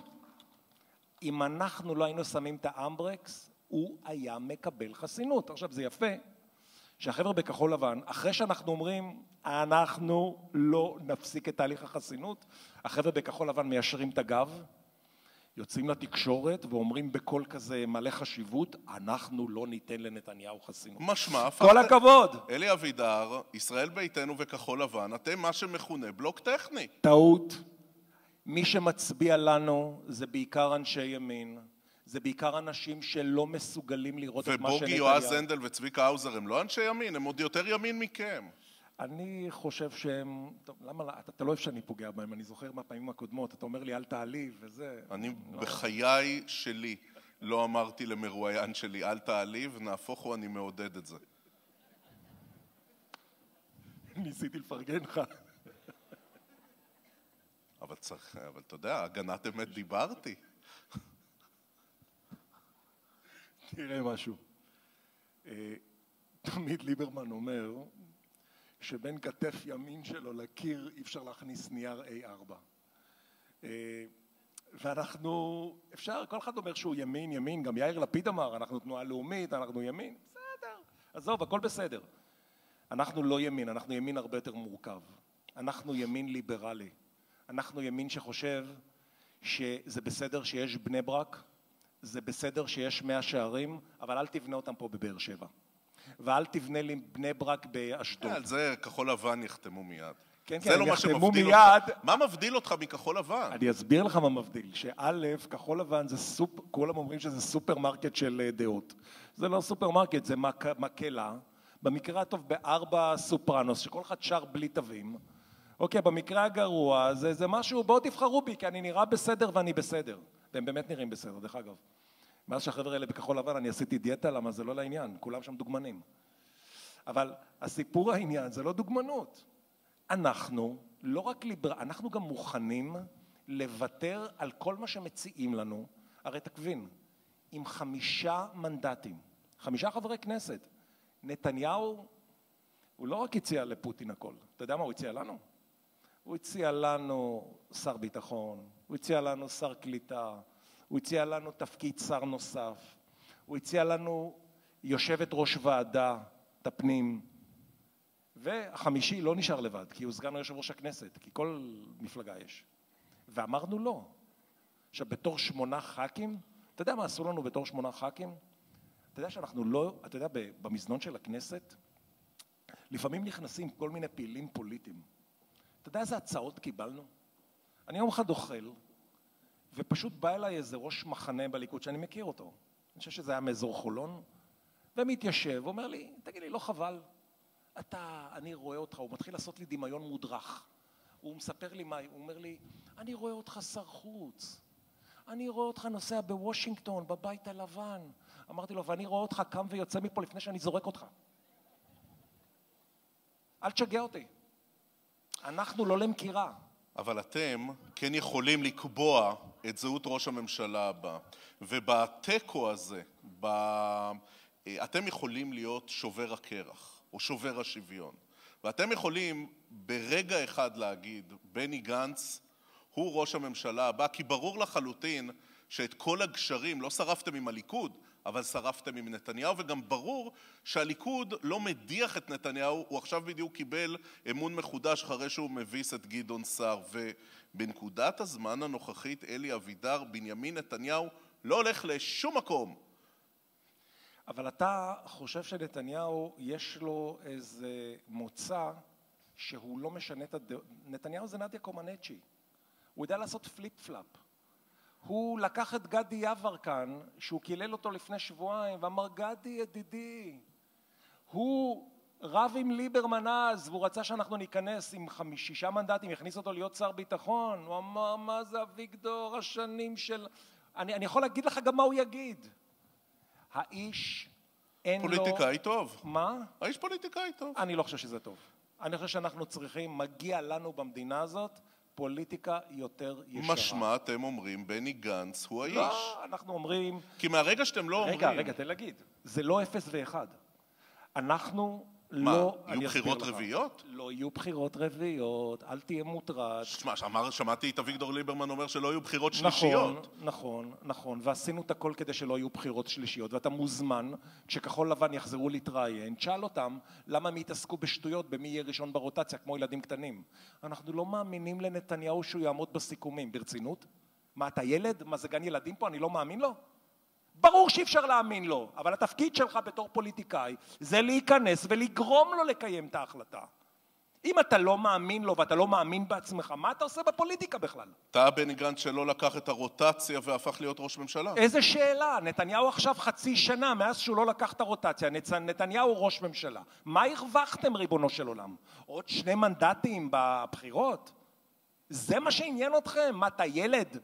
B: אם אנחנו לא היינו שמים את האמברקס, הוא היה מקבל חסינות. עכשיו זה יפה. שהחבר'ה בכחול לבן, אחרי שאנחנו אומרים, אנחנו לא נפסיק את תהליך החסינות, החבר'ה בכחול לבן מיישרים את הגב, יוצאים לתקשורת ואומרים בקול כזה מלא חשיבות, אנחנו לא ניתן לנתניהו חסינות.
A: משמע,
B: כל הכבוד.
A: אלי אבידר, ישראל ביתנו וכחול לבן, אתם מה שמכונה בלוק טכני.
B: טעות. מי שמצביע לנו זה בעיקר אנשי ימין, זה בעיקר אנשים שלא מסוגלים לראות את מה שנתניהו.
A: ובוגי, יועז הנדל וצביקה האוזר הם לא אנשי ימין, הם עוד יותר ימין מכם.
B: אני חושב שהם... טוב, למה? אתה לא אוהב שאני פוגע בהם, אני זוכר מהפעמים הקודמות, אתה אומר לי אל תעליב וזה...
A: אני בחיי שלי לא אמרתי למרואיין שלי אל תעליב, נהפוך הוא, אני מעודד את זה.
B: ניסיתי לפרגן לך.
A: אבל אתה יודע, הגנת אמת דיברתי.
B: תראה משהו. תמיד ליברמן אומר שבין כתף ימין שלו לקיר אי אפשר להכניס נייר A4. ואנחנו, אפשר, כל אחד אומר שהוא ימין, גם יאיר לפיד אמר, אנחנו תנועה לאומית, אנחנו ימין, בסדר, עזוב, הכל בסדר. אנחנו לא ימין, אנחנו ימין הרבה יותר מורכב. אנחנו ימין ליברלי. אנחנו ימין שחושב שזה בסדר שיש בני ברק, זה בסדר שיש 100 שערים, אבל אל תבנה אותם פה בבאר שבע. ואל תבנה לי בני ברק באשדוד.
A: על זה כחול לבן יחתמו מיד.
B: כן,
A: זה לא מה שמבדיל אותך. מה מבדיל אותך מכחול לבן?
B: אני אסביר לך מה מבדיל. שא', כחול לבן זה כולם אומרים שזה סופרמרקט של דעות. זה לא סופרמרקט, זה מקהלה. במקרה הטוב ב4 סופרנוס, שכל אחד שר בלי תווים. אוקיי, במקרה הגרוע זה משהו, בואו תבחרו בי, כי אני נראה בסדר ואני בסדר. והם באמת נראים בסדר, דרך אגב. מאז שהחבר'ה האלה בכחול לבן, אני עשיתי דיאטה, למה זה לא לעניין, כולם שם דוגמנים. אבל הסיפור העניין זה לא דוגמנות. אנחנו, לא רק אנחנו גם מוכנים לוותר על כל מה שמציעים לנו. הרי תקווין, עם 5 מנדטים, 5 חברי כנסת, נתניהו, הוא לא רק הציע לפוטין הכל. אתה יודע מה הוא הציע לנו? הוא הציע לנו שר ביטחון, הוא הציע לנו שר קליטה, הוא הציע לנו תפקיד שר נוסף, הוא הציע לנו יושבת ראש ועדה, הפנים, והחמישי לא נשאר לבד, כי הוא סגן יושב ראש הכנסת, כי כל מפלגה יש. ואמרנו לא. עכשיו, בתור 8 ח"כים, אתה יודע מה עשו לנו בתור 8 ח"כים? אתה יודע שאנחנו לא, אתה יודע, במזנון של הכנסת, לפעמים נכנסים כל מיני פעילים פוליטיים. אתה יודע איזה הצעות קיבלנו? אני יום אחד אוכל, ופשוט בא אליי איזה ראש מחנה בליכוד שאני מכיר אותו. אני חושב שזה היה מאזור חולון, ומתיישב, ואומר לי, תגיד לי, לא חבל? אני רואה אותך, הוא מתחיל לעשות לי דמיון מודרך. הוא מספר לי מה, הוא אומר לי, אני רואה אותך שר חוץ. אני רואה אותך נוסע בוושינגטון, בבית הלבן. אמרתי לו, ואני רואה אותך קם ויוצא מפה לפני שאני זורק אותך. אל תשגע אותי. אנחנו לא למכירה.
A: אבל אתם כן יכולים לקבוע את זהות ראש הממשלה הבא. ובטקו הזה, אתם יכולים להיות שובר הקרח, או שובר השוויון. ואתם יכולים ברגע אחד להגיד, בני גנץ הוא ראש הממשלה הבא, כי ברור לחלוטין שאת כל הגשרים לא שרפתם עם הליכוד, אבל שרפתם עם נתניהו, וגם ברור שהליכוד לא מדיח את נתניהו, הוא עכשיו בדיוק קיבל אמון מחודש אחרי שהוא מביס את גדעון סער, ובנקודת הזמן הנוכחית אלי אבידר, בנימין נתניהו, לא הולך לשום מקום.
B: אבל אתה חושב שנתניהו יש לו איזה מוצא שהוא לא משנה את הדעות. נתניהו זה נדיה קומנצ'י. הוא יודע לעשות פליפ פלאפ. הוא לקח את גדי יברקן, שהוא קילל אותו לפני שבועיים, ואמר, גדי ידידי, הוא רב עם ליברמן אז, והוא רצה שאנחנו ניכנס עם 6 מנדטים, יכניס אותו להיות שר ביטחון. הוא אמר, מה זה אביגדור, השנים של... אני יכול להגיד לך גם מה הוא יגיד. האיש אין לו...
A: פוליטיקאי טוב.
B: מה?
A: האיש פוליטיקאי טוב.
B: אני לא חושב שזה טוב. אני חושב שאנחנו צריכים, מגיע לנו במדינה הזאת, פוליטיקה יותר ישרה.
A: משמע אתם אומרים, בני גנץ הוא האיש.
B: לא, אנחנו אומרים...
A: כי מהרגע שאתם לא אומרים...
B: רגע, תן להגיד. זה לא 0 ו-1. אנחנו
A: מה,
B: לא...
A: יהיו בחירות רביעיות?
B: לא יהיו בחירות רביעיות, אל תהיה מוטרד.
A: שמעתי את אביגדור ליברמן אומר שלא יהיו בחירות שלישיות.
B: נכון, ועשינו את הכל כדי שלא יהיו בחירות שלישיות, ואתה מוזמן, כשכחול לבן יחזרו להתראיין, תשאל אותם למה הם יתעסקו בשטויות במי יהיה ראשון ברוטציה, כמו ילדים קטנים. אנחנו לא מאמינים לנתניהו שהוא יעמוד בסיכומים, ברצינות? מה, אתה ילד? מה, זה גן ילדים פה? אני לא מאמין לו? ברור שאי אפשר להאמין לו, אבל התפקיד שלך בתור פוליטיקאי זה להיכנס ולגרום לו לקיים את ההחלטה. אם אתה לא מאמין לו ואתה לא מאמין בעצמך, מה אתה עושה בפוליטיקה בכלל?
A: אתה בני גנץ שלא לקח את הרוטציה והפך להיות ראש ממשלה.
B: איזה שאלה? נתניהו עכשיו 0.5 שנה מאז שהוא לא לקח את הרוטציה, נתניהו ראש ממשלה. מה הרווחתם ריבונו של עולם? עוד 2 מנדטים בבחירות? זה מה שעניין אתכם? מה, אתה ילד?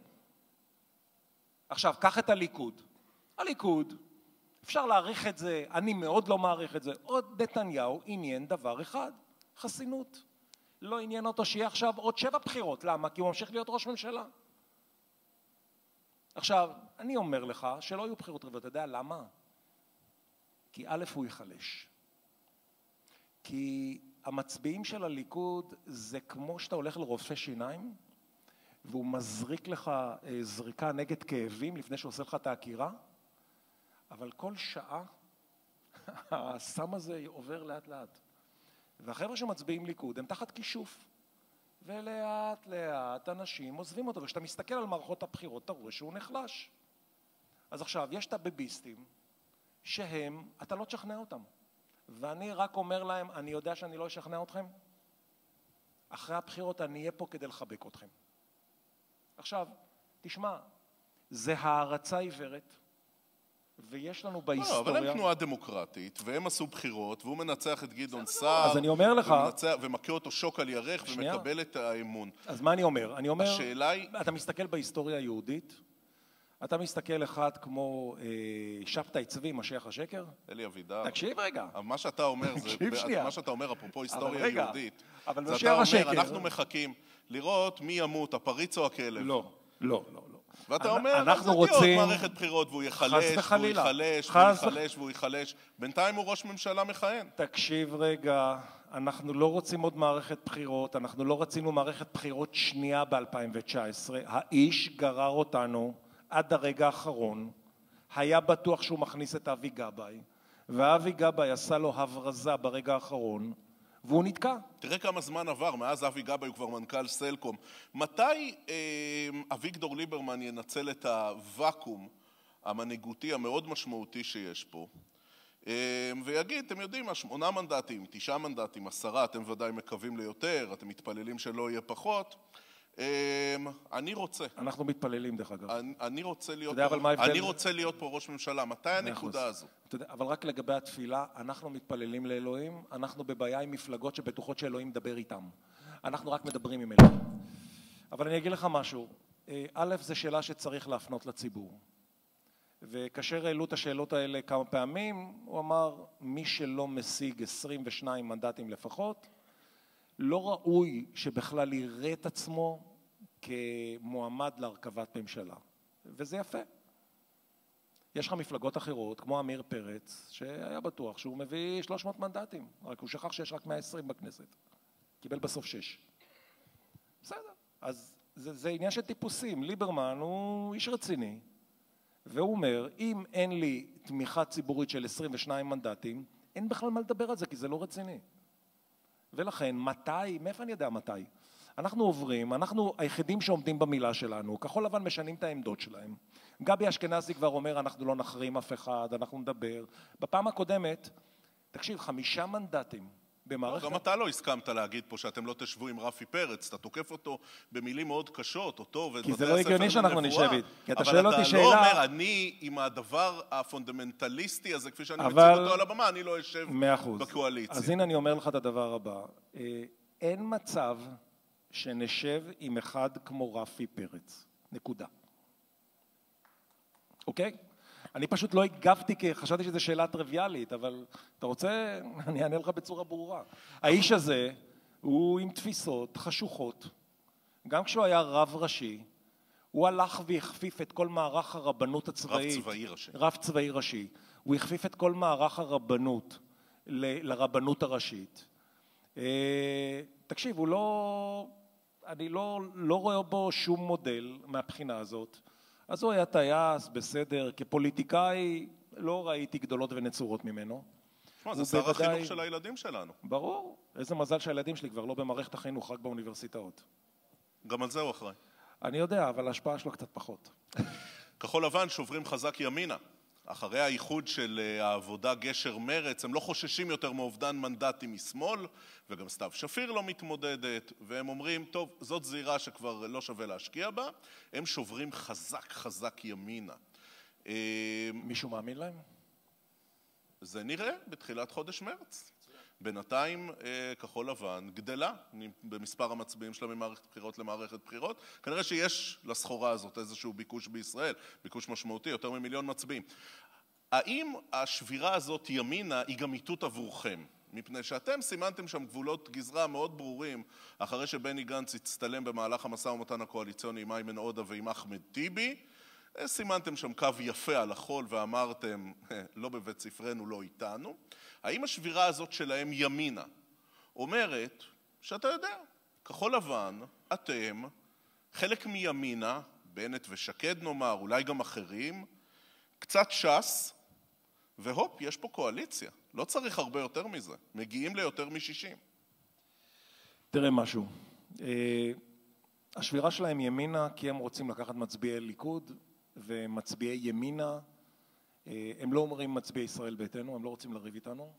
B: עכשיו, קח את הליכוד. הליכוד, אפשר להעריך את זה, אני מאוד לא מעריך את זה. עוד נתניהו עניין דבר אחד, חסינות. לא עניין אותו שיהיה עכשיו עוד 7 בחירות. למה? כי הוא ממשיך להיות ראש ממשלה. עכשיו, אני אומר לך שלא יהיו בחירות רביעיות. אתה יודע למה? כי א' הוא ייחלש. כי המצביעים של הליכוד זה כמו שאתה הולך לרופא שיניים, והוא מזריק לך זריקה נגד כאבים לפני שהוא עושה לך את העקירה, אבל כל שעה הסם הזה עובר לאט לאט. והחבר'ה שמצביעים ליכוד הם תחת כישוף. ולאט לאט אנשים עוזבים אותו, וכשאתה מסתכל על מערכות הבחירות אתה רואה שהוא נחלש. אז עכשיו, יש את הביביסטים שהם, אתה לא תשכנע אותם. ואני רק אומר להם, אני יודע שאני לא אשכנע אתכם. אחרי הבחירות אני אהיה פה כדי לחבק אתכם. עכשיו, תשמע, זה הערצה עיוורת, ויש לנו בהיסטוריה...
A: אבל הם תנועה דמוקרטית, והם עשו בחירות, והוא מנצח את גדעון סער,
B: אז אני אומר לך...
A: ומכה אותו שוק על ירך, ומקבל את האמון.
B: אז מה אני אומר? אני אומר,
A: השאלה היא...
B: אתה מסתכל בהיסטוריה היהודית, אתה מסתכל אחד כמו שבתאי צבי, משיח השקר?
A: אלי אבידר.
B: תקשיב רגע.
A: מה שאתה אומר, מה שאתה אומר, אפרופו היסטוריה היהודית,
B: אבל
A: זה
B: משיח
A: אתה
B: השקר...
A: אומר, אנחנו מחכים לראות מי ימות, הפריץ או הכלב.
B: לא, לא, לא.
A: ואתה אומר,
B: אנחנו
A: רוצים...
B: רוצים...
A: מערכת בחירות, והוא יחלש, והוא יחלש, והוא יחלש, והוא יחלש. בינתיים הוא ראש ממשלה מכהן.
B: תקשיב רגע, אנחנו לא רוצים עוד מערכת בחירות, אנחנו לא רצינו מערכת בחירות שנייה ב-2019. האיש גרר אותנו עד הרגע האחרון, היה בטוח שהוא מכניס את אבי גבאי, ואבי גבאי עשה לו הברזה ברגע האחרון, והוא נתקע.
A: תראה כמה זמן עבר, מאז אבי גבאי הוא כבר מנכ"ל סלקום. מתי אביגדור ליברמן ינצל את הוואקום המנהיגותי המאוד משמעותי שיש פה, ויגיד, אתם יודעים מה, 8 מנדטים, 9 מנדטים, 10, אתם ודאי מקווים ליותר, אתם מתפללים שלא יהיה פחות. אני רוצה.
B: אנחנו מתפללים דרך אגב.
A: אני רוצה להיות פה ראש ממשלה. מתי הנקודה הזו?
B: אבל רק לגבי התפילה, אנחנו מתפללים לאלוהים, אנחנו בבעיה עם מפלגות שבטוחות שאלוהים מדבר איתם. אנחנו רק מדברים עם אלוהים. אבל אני אגיד לך משהו. א', זו שאלה שצריך להפנות לציבור. וכאשר העלו את השאלות האלה כמה פעמים, הוא אמר, מי שלא משיג 22 מנדטים לפחות, לא ראוי שבכלל יראה את עצמו כמועמד להרכבת ממשלה. וזה יפה. יש לך מפלגות אחרות, כמו אמיר פרץ, שהיה בטוח שהוא מביא 300 מנדטים, רק הוא שכח שיש רק 120 בכנסת. קיבל בסוף 6. בסדר. אז זה עניין של טיפוסים. ליברמן הוא איש רציני, והוא אומר, אם אין לי תמיכה ציבורית של 22 מנדטים, אין בכלל מה לדבר על זה, כי זה לא רציני. ולכן, מאיפה אני יודע מתי? אנחנו עוברים, אנחנו היחידים שעומדים במילה שלנו, כחול לבן משנים את העמדות שלהם. גבי אשכנזי כבר אומר, אנחנו לא נחרים אף אחד, אנחנו נדבר. בפעם הקודמת, תקשיב, 5 מנדטים במערכת...
A: גם אתה לא הסכמת להגיד פה שאתם לא תשבו עם רפי פרץ, אתה תוקף אותו במילים מאוד קשות, אותו ואת בתי הספר לנבואה.
B: כי זה לא הגיוני שאנחנו נשב, כי אתה שואל אותי שאלה...
A: אבל אתה לא אומר, אני עם הדבר הפונדמנטליסטי הזה, כפי שאני מציג אותו על הבמה, אני לא אשב בקואליציה.
B: אז הנה אני אומר לך את הדבר הבא, אין מצב שנשב עם אחד כמו רפי פרץ, נקודה. אוקיי? אני פשוט לא הגבתי כי חשבתי שזו שאלה טריוויאלית, אבל אתה רוצה, אני אענה לך בצורה ברורה. האיש הזה הוא עם תפיסות חשוכות. גם כשהוא היה רב ראשי, הוא הלך והכפיף את כל מערך הרבנות הצבאית.
A: רב צבאי ראשי.
B: רב צבאי ראשי. הוא הכפיף את כל מערך הרבנות לרבנות הראשית. תקשיב, אני לא רואה בו שום מודל מהבחינה הזאת. אז הוא היה טייס, בסדר, כפוליטיקאי לא ראיתי גדולות ונצורות ממנו.
A: זה שר החינוך של הילדים שלנו.
B: ברור, איזה מזל שהילדים שלי כבר לא במערכת החינוך, רק באוניברסיטאות.
A: גם על זה הוא אחראי.
B: אני יודע, אבל ההשפעה שלו קצת פחות.
A: כחול לבן שוברים חזק ימינה. אחרי האיחוד של העבודה גשר מרץ, הם לא חוששים יותר מאובדן מנדטים משמאל, וגם סתיו שפיר לא מתמודדת, והם אומרים, טוב, זאת זירה שכבר לא שווה להשקיע בה, הם שוברים חזק ימינה.
B: מישהו מאמין להם?
A: זה נראה בתחילת חודש מרץ. בינתיים כחול לבן גדלה במספר המצביעים שלה ממערכת בחירות למערכת בחירות. כנראה שיש לסחורה הזאת איזשהו ביקוש בישראל, ביקוש משמעותי, יותר מ1,000,000 מצביעים. האם השבירה הזאת ימינה היא גם איתות עבורכם? מפני שאתם סימנתם שם גבולות גזרה מאוד ברורים, אחרי שבני גנץ הצטלם במהלך המשא ומתן הקואליציוני עם איימן עודה ועם אחמד טיבי, סימנתם שם קו יפה על החול ואמרתם, לא בבית ספרנו, לא איתנו. האם השבירה הזאת שלהם ימינה אומרת שאתה יודע, כחול לבן, אתם, חלק מימינה, בנט ושקד נאמר, אולי גם אחרים, קצת ש"ס, והופ, יש פה קואליציה. לא צריך הרבה יותר מזה. מגיעים ליותר מ-60.
B: תראה משהו. השבירה שלהם ימינה כי הם רוצים לקחת מצביעי ליכוד ומצביעי ימינה. הם לא אומרים מצביעי ישראל ביתנו, הם לא רוצים לריב איתנו.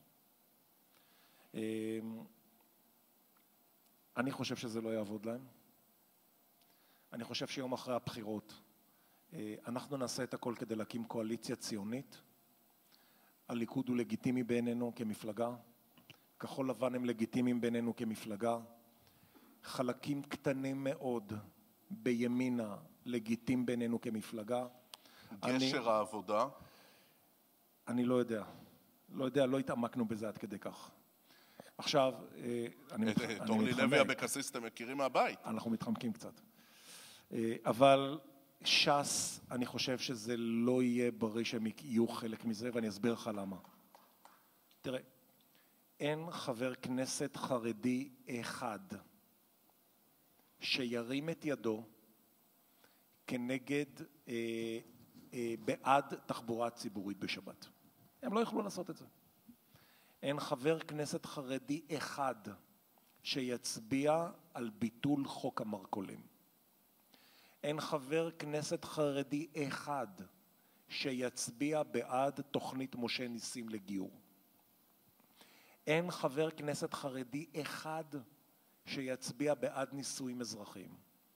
B: אני חושב שזה לא יעבוד להם. אני חושב שיום אחרי הבחירות אנחנו נעשה את הכל כדי להקים קואליציה ציונית. הליכוד הוא לגיטימי בעינינו כמפלגה, כחול לבן הם לגיטימיים בעינינו כמפלגה, חלקים קטנים מאוד בימינה לגיטימיים בעינינו כמפלגה.
A: גשר העבודה?
B: אני לא יודע, לא התעמקנו בזה עד כדי כך. עכשיו,
A: את אורלי לוי אבקסיס אתם מכירים מהבית.
B: אנחנו מתחמקים קצת. אבל ש"ס, אני חושב שזה לא יהיה בריא שהם יהיו חלק מזה, ואני אסביר לך למה. תראה, אין חבר כנסת חרדי אחד שירים את ידו כנגד, בעד תחבורה ציבורית בשבת. הם לא יוכלו לעשות את זה. אין חבר כנסת חרדי אחד שיצביע על ביטול חוק המרכולים. אין חבר כנסת חרדי אחד שיצביע בעד תוכנית משה ניסים לגיור. אין חבר כנסת חרדי אחד שיצביע בעד נישואים אזרחיים.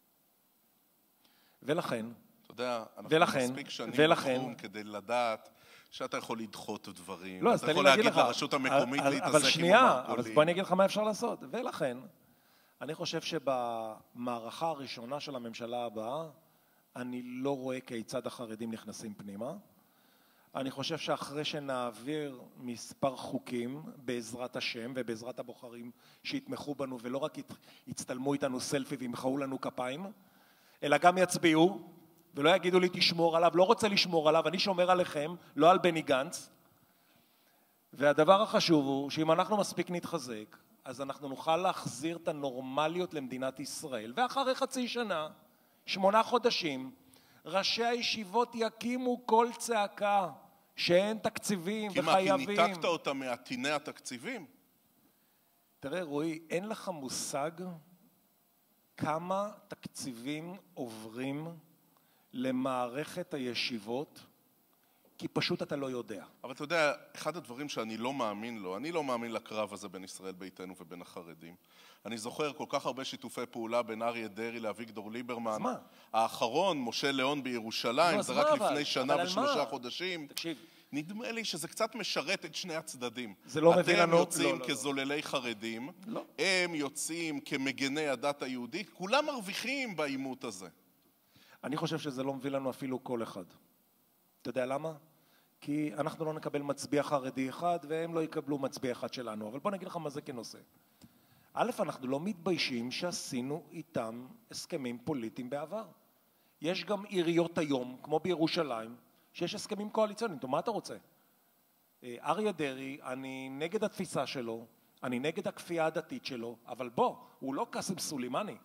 B: ולכן,
A: אתה יודע, אנחנו מספיק שנים בתחום כדי לדעת שאתה יכול לדחות דברים.
B: לא, אז
A: אתה יכול להגיד
B: לך,
A: לרשות המקומית להתעסק עם המרכולים.
B: אבל שנייה, אז בוא אני אגיד לך מה אפשר לעשות. ולכן, אני חושב שבמערכה הראשונה של הממשלה הבאה, אני לא רואה כיצד החרדים נכנסים פנימה. אני חושב שאחרי שנעביר מספר חוקים בעזרת השם ובעזרת הבוחרים שיתמכו בנו ולא רק יצטלמו איתנו סלפי וימחאו לנו כפיים, אלא גם יצביעו ולא יגידו לי תשמור עליו, לא רוצה לשמור עליו, אני שומר עליכם, לא על בני גנץ. והדבר החשוב הוא שאם אנחנו מספיק נתחזק, אז אנחנו נוכל להחזיר את הנורמליות למדינת ישראל, ואחרי חצי שנה, 8 חודשים, ראשי הישיבות יקימו כל צעקה שאין תקציבים וחייבים.
A: כמעט ניתקת אותה מעטיני התקציבים.
B: תראה רועי, אין לך מושג כמה תקציבים עוברים למערכת הישיבות, כי פשוט אתה לא יודע.
A: אבל אתה יודע, אחד הדברים שאני לא מאמין לו, אני לא מאמין לקרב הזה בין ישראל ביתנו ובין החרדים. אני זוכר כל כך הרבה שיתופי פעולה בין אריה דרעי לאביגדור ליברמן.
B: אז מה?
A: האחרון, משה ליאון בירושלים, זה רק לפני שנה ו3 חודשים.
B: תקשיב.
A: נדמה לי שזה קצת משרת את שני הצדדים.
B: זה לא מביא לנו...
A: אתם יוצאים כזוללי חרדים, הם יוצאים כמגני הדת היהודית, כולם מרוויחים בעימות הזה.
B: אני חושב שזה לא מביא לנו אפילו כל אחד. אתה יודע למה? כי אנחנו לא נקבל מצביע חרדי אחד והם לא יקבלו מצביע אחד שלנו. אבל בוא נגיד לך מה זה כנושא. א', אנחנו לא מתביישים שעשינו איתם הסכמים פוליטיים בעבר. יש גם עיריות היום, כמו בירושלים, שיש הסכמים קואליציוניים. מה אתה רוצה? אריה דרעי, אני נגד התפיסה שלו, אני נגד הכפייה הדתית שלו, אבל בוא, הוא לא קאסם סולימני.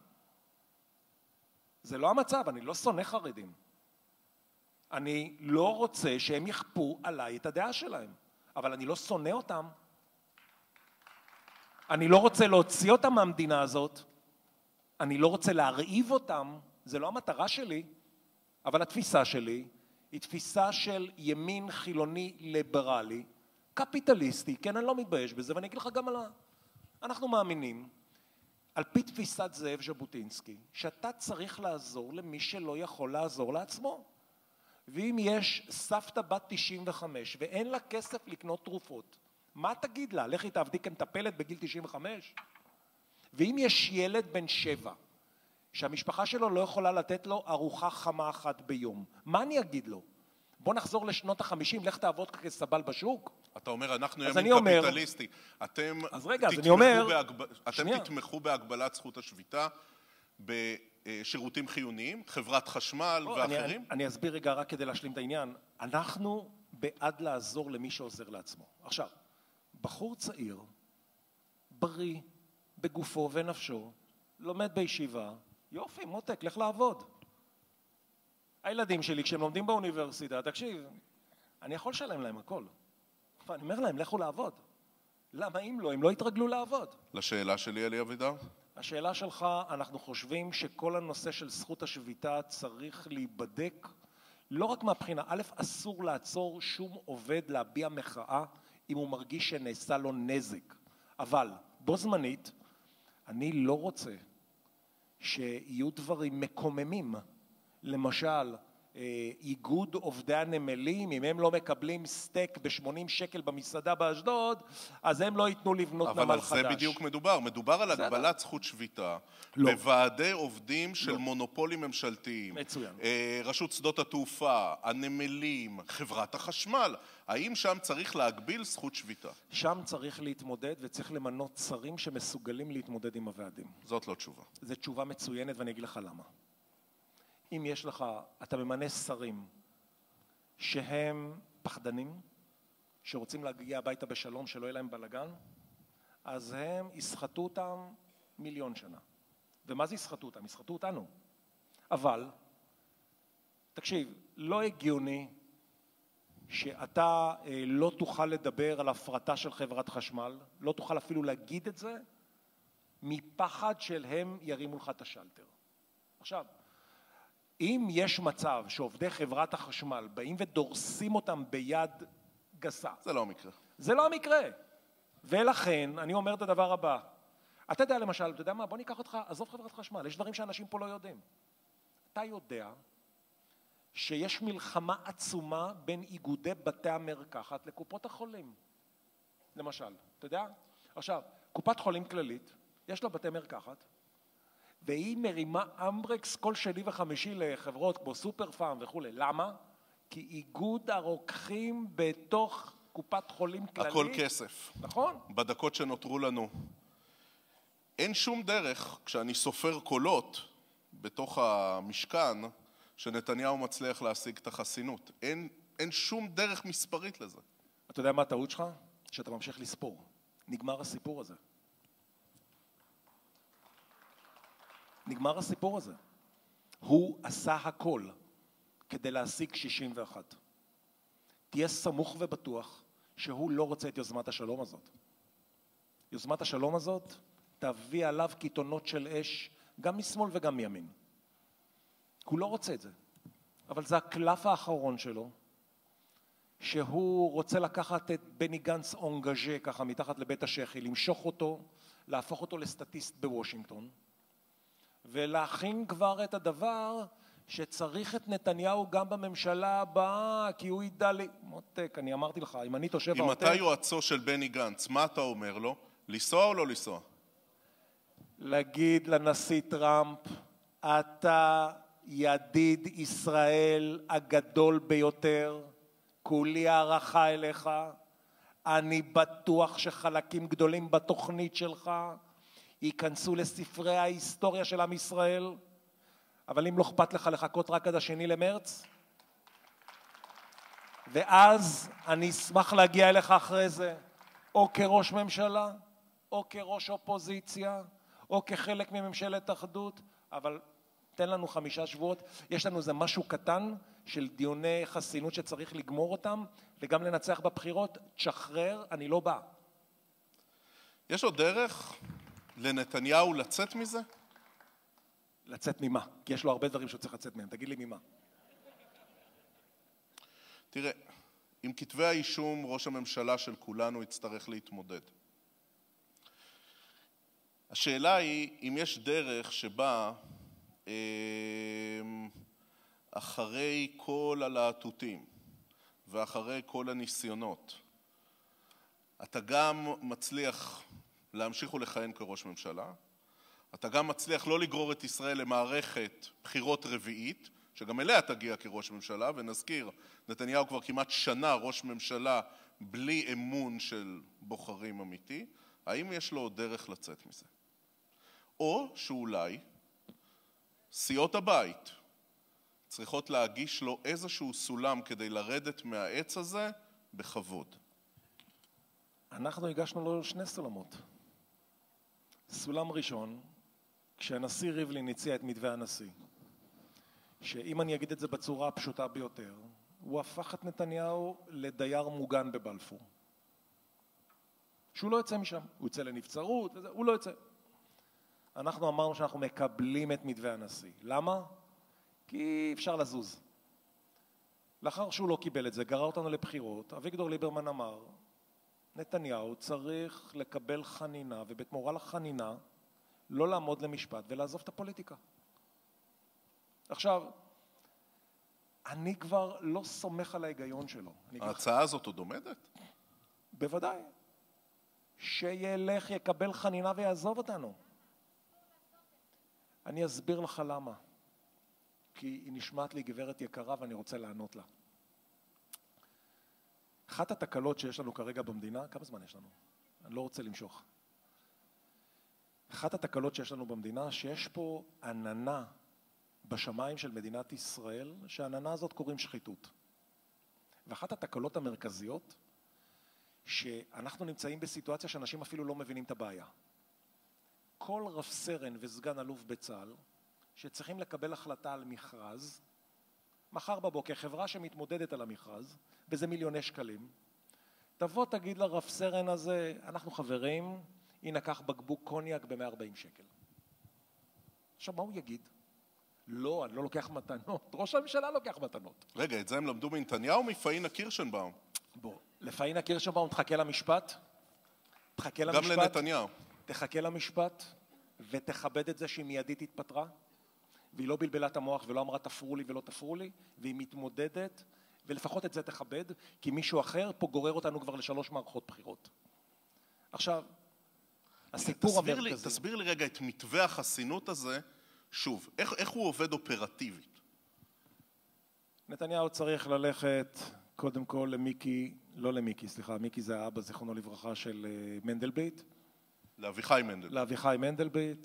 B: זה לא המצב, אני לא שונא חרדים. אני לא רוצה שהם יכפו עליי את הדעה שלהם, אבל אני לא שונא אותם. אני לא רוצה להוציא אותם מהמדינה הזאת, אני לא רוצה להרעיב אותם, זה לא המטרה שלי, אבל התפיסה שלי היא תפיסה של ימין חילוני ליברלי, קפיטליסטי, כן, אני לא מתבייש בזה, ואני אגיד לך גם אנחנו מאמינים, על פי תפיסת זאב ז'בוטינסקי, שאתה צריך לעזור למי שלא יכול לעזור לעצמו. ואם יש סבתא בת 95 ואין לה כסף לקנות תרופות, מה תגיד לה? לכי תעבדי כמטפלת בגיל 95? ואם יש ילד בן 7, שהמשפחה שלו לא יכולה לתת לו ארוחה חמה אחת ביום, מה אני אגיד לו? בוא נחזור לשנות ה-50, לך תעבוד כסבל בשוק?
A: אתה אומר, אנחנו ימין קפיטליסטי. אתם תתמכו בהגבלת זכות השביתה בשירותים חיוניים, חברת חשמל ואחרים?
B: אני אסביר רגע רק כדי להשלים את העניין. אנחנו בעד לעזור למי שעוזר לעצמו. עכשיו, בחור צעיר, בריא, בגופו ונפשו, לומד בישיבה, יופי, מותק, לך לעבוד. הילדים שלי, כשהם לומדים באוניברסיטה, תקשיב, אני יכול לשלם להם הכל. קטסטרופה. אני אומר להם, לכו לעבוד. למה אם לא? הם לא יתרגלו לעבוד.
A: לשאלה שלי, אלי אבידר?
B: השאלה שלך, אנחנו חושבים שכל הנושא של זכות השביתה צריך להיבדק, לא רק מהבחינה, א', אסור לעצור שום עובד להביע מחאה אם הוא מרגיש שנעשה לו נזק. אבל בו זמנית, אני לא רוצה שיהיו דברים מקוממים, למשל, איגוד עובדי הנמלים, אם הם לא מקבלים סטייק ב-80 שקל במסעדה באשדוד, אז הם לא ייתנו לבנות נמל חדש.
A: אבל על זה בדיוק מדובר. מדובר על הגבלת זכות שביתה בוועדי עובדים של מונופולים ממשלתיים.
B: מצוין.
A: רשות שדות התעופה, הנמלים, חברת החשמל. האם שם צריך להגביל זכות שביתה?
B: שם צריך להתמודד וצריך למנות שרים שמסוגלים להתמודד עם הוועדים.
A: זאת לא תשובה.
B: זו תשובה מצוינת ואני אגיד לך למה. אם יש לך, אתה ממנה שרים שהם פחדנים, שרוצים להגיע הביתה בשלום, שלא יהיה להם בלגן, אז הם יסחטו אותם 1,000,000 שנה. ומה זה יסחטו אותם? יסחטו אותנו. אבל, תקשיב, לא הגיוני שאתה לא תוכל לדבר על הפרטה של חברת חשמל, לא תוכל אפילו להגיד את זה, מפחד שלהם ירימו לך את השלטר. עכשיו, אם יש מצב שעובדי חברת החשמל באים ודורסים אותם ביד גסה.
A: זה לא המקרה.
B: זה לא המקרה. ולכן, אני אומר את הדבר הבא. אתה יודע למשל, אתה יודע מה? בוא ניקח אותך, עזוב חברת חשמל, יש דברים שאנשים פה לא יודעים. אתה יודע שיש מלחמה עצומה בין איגודי בתי המרקחת לקופות החולים. למשל, אתה יודע? עכשיו, קופת חולים כללית, יש לה בתי מרקחת, והיא מרימה אמברקס כל שני וחמישי לחברות כמו סופר פארם וכו'. למה? כי איגוד הרוקחים בתוך קופת חולים כללית.
A: הכל כסף.
B: נכון.
A: בדקות שנותרו לנו. אין שום דרך, כשאני סופר קולות בתוך המשכן, שנתניהו מצליח להשיג את החסינות. אין שום דרך מספרית לזה.
B: אתה יודע מה הטעות שלך? שאתה ממשיך לספור. נגמר הסיפור הזה. נגמר הסיפור הזה. הוא עשה הכל כדי להשיג 61. תהיה סמוך ובטוח שהוא לא רוצה את יוזמת השלום הזאת. יוזמת השלום הזאת תביא עליו קיתונות של אש, גם משמאל וגם מימין. הוא לא רוצה את זה. אבל זה הקלף האחרון שלו, שהוא רוצה לקחת את בני גנץ אונגז'ה ככה מתחת לבית השחי, למשוך אותו, להפוך אותו לסטטיסט בוושינגטון, ולהכין כבר את הדבר שצריך את נתניהו גם בממשלה הבאה, כי הוא ידע לי... מותק, אני אמרתי לך, אם אני תושב
A: אם אתה יועצו של בני גנץ, מה אתה אומר לו? לנסוע או לא לנסוע?
B: להגיד לנשיא טראמפ, אתה ידיד ישראל הגדול ביותר, כולי הערכה אליך, אני בטוח שחלקים גדולים בתוכנית שלך ייכנסו לספרי ההיסטוריה של עם ישראל, אבל אם לא אכפת לך לחכות רק עד 2 למרץ, ואז אני אשמח להגיע אליך אחרי זה, או כראש ממשלה, או כראש אופוזיציה, או כחלק מממשלת אחדות, אבל תן לנו 5 שבועות, יש לנו איזה משהו קטן של דיוני חסינות שצריך לגמור אותם, וגם לנצח בבחירות, תשחרר, אני לא בא.
A: יש עוד דרך לנתניהו לצאת מזה?
B: לצאת ממה? כי יש לו הרבה דברים שהוא צריך לצאת מהם, תגיד לי ממה.
A: תראה, עם כתבי האישום ראש הממשלה של כולנו יצטרך להתמודד. השאלה היא אם יש דרך שבה אחרי כל הלהטוטים ואחרי כל הניסיונות אתה גם מצליח להמשיך ולכהן כראש ממשלה, אתה גם מצליח לא לגרור את ישראל למערכת בחירות רביעית, שגם אליה תגיע כראש ממשלה, ונזכיר, נתניהו כבר כמעט שנה ראש ממשלה בלי אמון של בוחרים אמיתי, האם יש לו דרך לצאת מזה? או שאולי סיעות הבית צריכות להגיש לו איזשהו סולם כדי לרדת מהעץ הזה בכבוד.
B: אנחנו הגשנו לו 2 סולמות. סולם ראשון, כשהנשיא ריבלין הציע את מתווה הנשיא, שאם אני אגיד את זה בצורה הפשוטה ביותר, הוא הפך את נתניהו לדייר מוגן בבלפור. שהוא לא יוצא משם, הוא יוצא לנבצרות, הוא לא יוצא. אנחנו אמרנו שאנחנו מקבלים את מתווה הנשיא. למה? כי אפשר לזוז. לאחר שהוא לא קיבל את זה, גרר אותנו לבחירות, אביגדור ליברמן אמר, נתניהו צריך לקבל חנינה, ובתמורה לחנינה, לא לעמוד למשפט ולעזוב את הפוליטיקה. עכשיו, אני כבר לא סומך על ההיגיון שלו.
A: ההצעה הזאת עוד עומדת?
B: בוודאי. שילך, יקבל חנינה ויעזוב אותנו. אני אסביר לך למה. כי היא נשמעת לי גברת יקרה ואני רוצה לענות לה. אחת התקלות שיש לנו כרגע במדינה, כמה זמן יש לנו? אני לא רוצה למשוך. אחת התקלות שיש לנו במדינה, שיש פה עננה בשמיים של מדינת ישראל, שהעננה הזאת קוראים שחיתות. ואחת התקלות המרכזיות, שאנחנו נמצאים בסיטואציה שאנשים אפילו לא מבינים את הבעיה. כל רב סרן וסגן אלוף בצה"ל, שצריכים לקבל החלטה על מכרז, מחר בבוקר חברה שמתמודדת על המכרז, וזה מיליוני שקלים, תבוא תגיד לרב סרן הזה, אנחנו חברים, הנה קח בקבוק קוניאק ב-140 שקל. עכשיו מה הוא יגיד? לא, אני לא לוקח מתנות. ראש הממשלה לוקח מתנות.
A: רגע, את זה הם למדו מנתניהו מפאינה קירשנבאום?
B: בוא, לפאינה קירשנבאום תחכה למשפט. תחכה
A: גם
B: למשפט.
A: לנתניהו.
B: תחכה למשפט ותכבד את זה שהיא מיידית התפטרה, והיא לא בלבלה את המוח ולא אמרה תפרו לי ולא תפרו לי, והיא מתמודדת, ולפחות את זה תכבד, כי מישהו אחר פה גורר אותנו כבר ל3 מערכות בחירות. עכשיו, הסיפור המרכזי...
A: תסביר לי רגע את מתווה החסינות הזה, שוב, איך הוא עובד אופרטיבית?
B: נתניהו צריך ללכת קודם כל למיקי, לא למיקי, סליחה, מיקי זה האבא, זיכרונו לברכה, של מנדלבליט.
A: לאביחי מנדלבליט.
B: לאביחי מנדלבליט,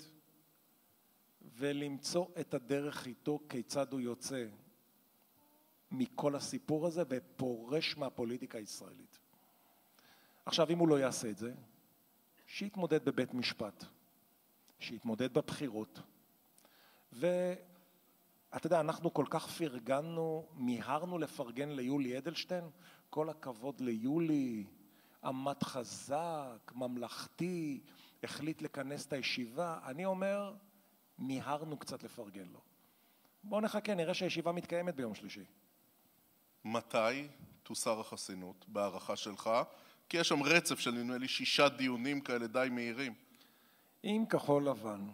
B: ולמצוא את הדרך איתו כיצד הוא יוצא מכל הסיפור הזה ופורש מהפוליטיקה הישראלית. עכשיו, אם הוא לא יעשה את זה, שיתמודד בבית משפט, שיתמודד בבחירות, ואתה יודע, אנחנו כל כך פרגנו, מיהרנו לפרגן ליולי אדלשטיין, כל הכבוד ליולי, עמד חזק, ממלכתי, החליט לכנס את הישיבה, אני אומר, מיהרנו קצת לפרגן לו. בואו נחכה, נראה שהישיבה מתקיימת ביום שלישי.
A: מתי תוסר החסינות בהערכה שלך? כי יש שם רצף של נדמה לי 6 דיונים כאלה די מהירים.
B: אם כחול לבן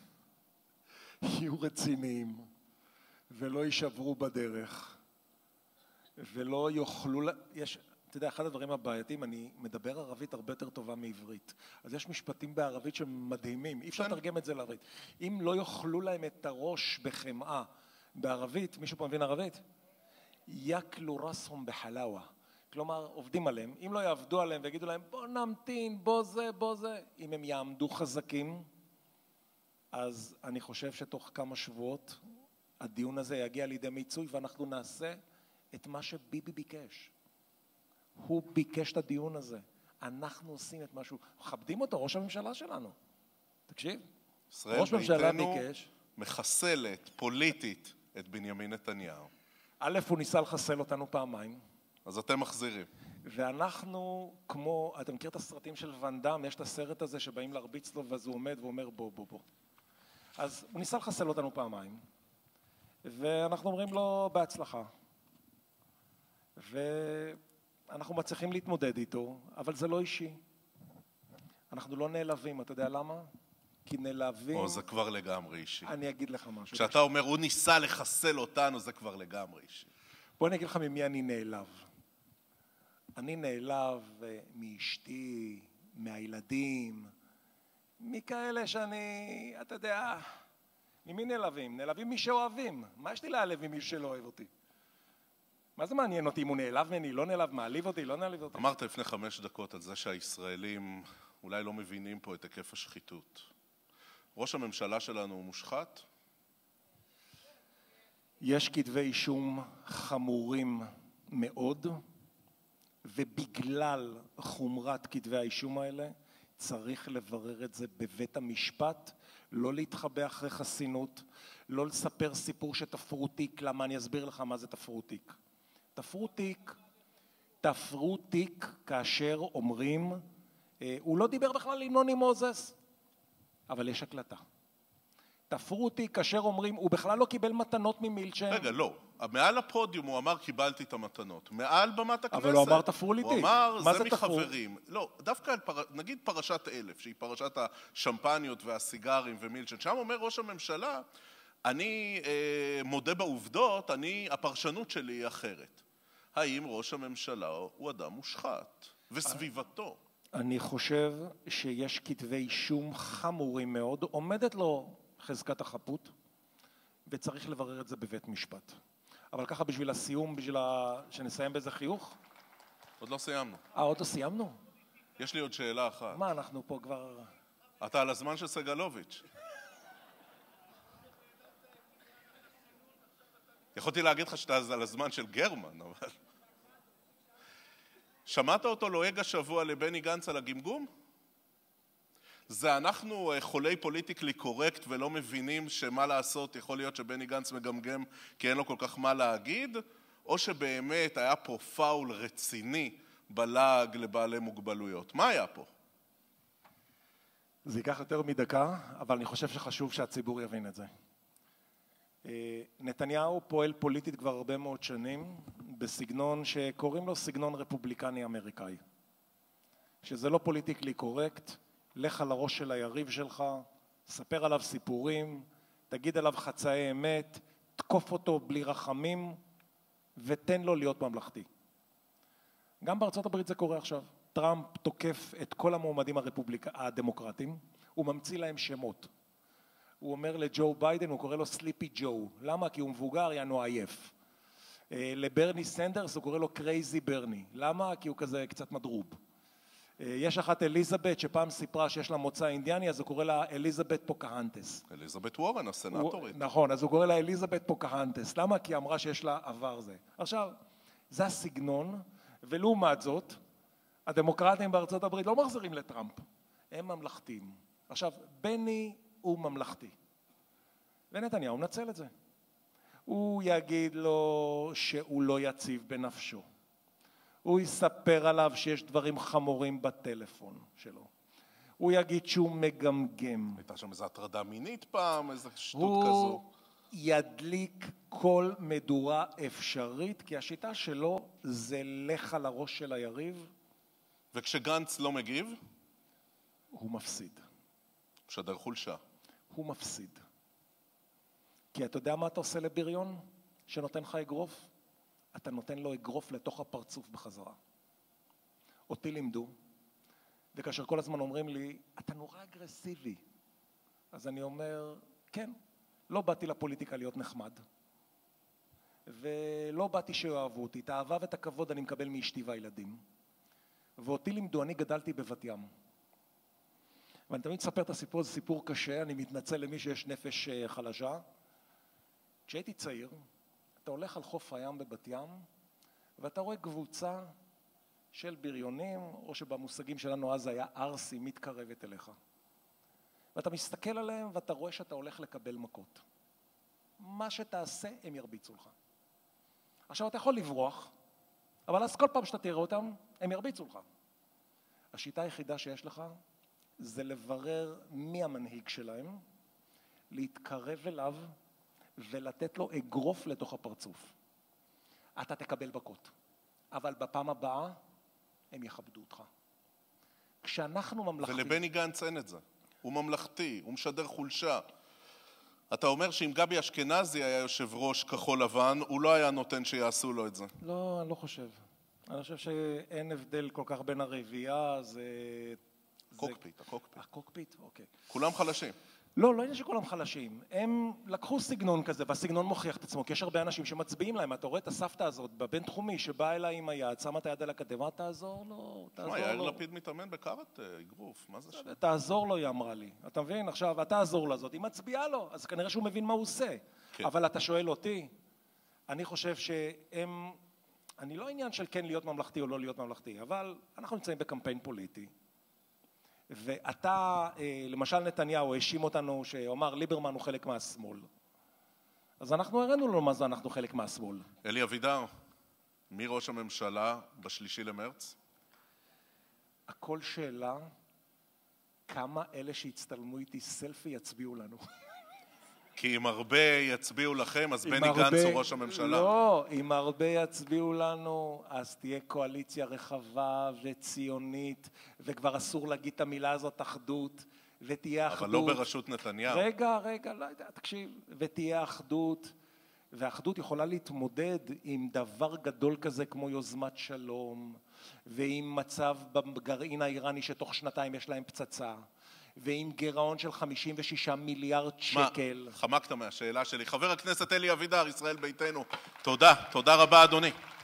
B: יהיו רציניים ולא יישברו בדרך ולא יוכלו... אתה יודע, אחד הדברים הבעייתיים, אני מדבר ערבית הרבה יותר טובה מעברית. אז יש משפטים בערבית שמדהימים, אי אפשר לתרגם את זה לערבית. אם לא יאכלו להם את הראש בחמאה בערבית, מישהו פה מבין ערבית? יקלו רסهم בחלאווה. כלומר, עובדים עליהם. אם לא יעבדו עליהם ויגידו להם, בוא נמתין, בוא זה, בוא זה. אם הם יעמדו חזקים, אז אני חושב שתוך כמה שבועות הדיון הזה יגיע לידי מיצוי, ואנחנו נעשה את מה שביבי ביקש. הוא ביקש את הדיון הזה. אנחנו עושים את משהו. מכבדים אותו, ראש הממשלה שלנו. תקשיב. ראש הממשלה ביקש.
A: מחסלת פוליטית את בנימין נתניהו.
B: א', הוא ניסה לחסל אותנו פעמיים.
A: אז אתם מחזירים.
B: ואנחנו כמו, אתה מכיר את הסרטים של ואן דאם, יש את הסרט הזה שבאים להרביץ לו ואז הוא עומד ואומר בוא בוא בוא. אז הוא ניסה לחסל אותנו פעמיים. ואנחנו אומרים לו בהצלחה. אנחנו מצליחים להתמודד איתו, אבל זה לא אישי. אנחנו לא נעלבים, אתה יודע למה? כי נעלבים...
A: או, זה כבר לגמרי אישי.
B: אני אגיד לך משהו.
A: כשאתה אומר, הוא ניסה לחסל אותנו, זה כבר לגמרי אישי.
B: בוא אני אגיד לך ממי אני נעלב. אני נעלב מאשתי, מהילדים, מכאלה שאני, אתה יודע, ממי נעלבים? נעלבים מי שאוהבים. מה יש לי להעלב ממי שלא אוהב אותי? מה זה מעניין אותי אם הוא נעלב ממני, לא נעלב, מעליב אותי, לא נעליב אותי?
A: אמרת לפני 5 דקות על זה שהישראלים אולי לא מבינים פה את היקף השחיתות. ראש הממשלה שלנו הוא מושחת?
B: יש כתבי אישום חמורים מאוד, ובגלל חומרת כתבי האישום האלה, צריך לברר את זה בבית המשפט, לא להתחבא אחרי חסינות, לא לספר סיפור שתפרו תיק, למה אני אסביר לך מה זה תפרו תיק. תפרו תיק כאשר אומרים הוא לא דיבר בכלל עם נוני מוזס, אבל יש הקלטה. תפרו אותי כאשר אומרים, הוא בכלל לא קיבל מתנות ממילצ'ן.
A: רגע, לא. מעל הפודיום הוא אמר, קיבלתי את המתנות. מעל במת הכנסת.
B: אבל הוא אמר, תפרו לי תיק.
A: הוא אמר, זה מחברים. לא, דווקא נגיד פרשת 1000, שהיא פרשת השמפניות והסיגרים ומילצ'ן. שם אומר ראש הממשלה, אני מודה בעובדות, הפרשנות שלי היא אחרת. האם ראש הממשלה הוא אדם מושחת? וסביבתו.
B: אני חושב שיש כתבי אישום חמורים מאוד, עומדת לו חזקת החפות, וצריך לברר את זה בבית משפט. אבל ככה בשביל הסיום, שנסיים באיזה חיוך?
A: עוד לא סיימנו.
B: עוד לא סיימנו?
A: יש לי עוד שאלה אחת.
B: מה, אנחנו פה כבר...
A: אתה על הזמן של סגלוביץ'. יכולתי להגיד לך שאתה על הזמן של גרמן, אבל... שמעת אותו לועג השבוע לבני גנץ על הגמגום? זה אנחנו חולי פוליטיקלי קורקט ולא מבינים שמה לעשות, יכול להיות שבני גנץ מגמגם כי אין לו כל כך מה להגיד, או שבאמת היה פה פאול רציני בלעג לבעלי מוגבלויות. מה היה פה?
B: זה ייקח יותר מדקה, אבל אני חושב שחשוב שהציבור יבין את זה. נתניהו פועל פוליטית כבר הרבה מאוד שנים בסגנון שקוראים לו סגנון רפובליקני אמריקאי, שזה לא פוליטיקלי קורקט, לך על הראש של היריב שלך, ספר עליו סיפורים, תגיד עליו חצאי אמת, תקוף אותו בלי רחמים ותן לו להיות ממלכתי. גם בארצות הברית זה קורה עכשיו. טראמפ תוקף את כל המועמדים הדמוקרטיים, הוא ממציא להם שמות. הוא אומר לג'ו ביידן, הוא קורא לו סליפי ג'ו. למה? כי הוא מבוגר, יענו עייף. לברני סנדרס הוא קורא לו קרייזי ברני. למה? כי הוא כזה קצת מדרוב. יש אחת אליזבת שפעם סיפרה שיש לה מוצא אינדיאני, אז הוא קורא לה אליזבת פוקהנטס.
A: אליזבת וורן, הסנאטורית.
B: נכון, אז הוא קורא לה אליזבת פוקהנטס. למה? כי היא אמרה שיש לה עבר זה. עכשיו, זה הסגנון, ולעומת זאת, הדמוקרטים בארצות הברית לא מחזירים לטראמפ. הם ממלכתיים. עכשיו, בני הוא ממלכתי. ונתניהו מנצל את זה. הוא יגיד לו שהוא לא יציב בנפשו. הוא יספר עליו שיש דברים חמורים בטלפון שלו. הוא יגיד שהוא מגמגם.
A: הייתה שם איזו הטרדה מינית פעם, איזו שטות כזו.
B: הוא ידליק כל מדורה אפשרית, כי השיטה שלו זה לך על הראש של היריב.
A: וכשגנץ לא מגיב?
B: הוא מפסיד.
A: משדר חולשה.
B: הוא מפסיד. כי אתה יודע מה אתה עושה לבריון שנותן לך אגרוף? אתה נותן לו אגרוף לתוך הפרצוף בחזרה. אותי לימדו, וכאשר כל הזמן אומרים לי, אתה נורא אגרסיבי. אז אני אומר, כן, לא באתי לפוליטיקה להיות נחמד. ולא באתי שאוהבו אותי. את האהבה ואת הכבוד אני מקבל מאשתי והילדים. ואותי לימדו, אני גדלתי בבת ים. ואני תמיד אספר את הסיפור, זה סיפור קשה, אני מתנצל למי שיש נפש חלשה. כשהייתי צעיר, אתה הולך על חוף הים בבת ים, ואתה רואה קבוצה של בריונים, או שבמושגים שלנו אז היה ארסי, מתקרבת אליך. ואתה מסתכל עליהם, ואתה רואה שאתה הולך לקבל מכות. מה שתעשה, הם ירביצו לך. עכשיו, אתה יכול לברוח, אבל אז כל פעם שאתה תראה אותם, הם ירביצו לך. השיטה היחידה שיש לך, זה לברר מי המנהיג שלהם, להתקרב אליו, ולתת לו אגרוף לתוך הפרצוף. אתה תקבל מכות, אבל בפעם הבאה הם יכבדו אותך. כשאנחנו ממלכתיים...
A: ולבני גנץ אין את זה. הוא ממלכתי, הוא משדר חולשה. אתה אומר שאם גבי אשכנזי היה יושב ראש כחול לבן, הוא לא היה נותן שיעשו לו את זה.
B: לא, אני לא חושב. אני חושב שאין הבדל כל כך בין הרביעייה,
A: הקוקפיט.
B: הקוקפיט, אוקיי.
A: כולם חלשים.
B: לא עניין שכולם חלשים. הם לקחו סגנון כזה, והסגנון מוכיח את עצמו, כי יש הרבה אנשים שמצביעים להם. אתה רואה את הסבתא הזאת בבין תחומי, שבאה אליי עם היד, שמה את היד על הכתבה, תעזור לו, תעזור לו.
A: יאיר לפיד מתאמן בקארט אגרוף, מה זה שם?
B: תעזור לו, היא אמרה לי. אתה מבין? עכשיו, אתה תעזור לזאת, היא מצביעה לו, אז כנראה שהוא מבין מה הוא עושה. כן. אבל אתה שואל אותי, אני חושב שהם... אני לא עניין של כן להיות ממלכתי או לא להיות ממלכתי, אבל אנחנו נמצאים בקמפיין פוליטי. ואתה, למשל נתניהו, האשים אותנו שאומר ליברמן הוא חלק מהשמאל. אז אנחנו הראינו לו מה זה אנחנו חלק מהשמאל.
A: אלי אבידר, מי ראש הממשלה ב3 למרץ?
B: הכל שאלה, כמה אלה שהצטלמו איתי סלפי יצביעו לנו.
A: כי אם הרבה יצביעו לכם, אז בני גנץ הוא ראש הממשלה.
B: לא, אם הרבה יצביעו לנו, אז תהיה קואליציה רחבה וציונית, וכבר אסור להגיד את המילה הזאת, אחדות, ותהיה אחדות.
A: אבל לא בראשות נתניהו.
B: רגע, לא יודע, תקשיב. ותהיה אחדות, והאחדות יכולה להתמודד עם דבר גדול כזה כמו יוזמת שלום, ועם מצב בגרעין האיראני שתוך שנתיים יש להם פצצה. ועם גירעון של 56 מיליארד שקל.
A: מה, חמקת מהשאלה שלי. חבר הכנסת אלי אבידר, ישראל ביתנו, תודה רבה אדוני.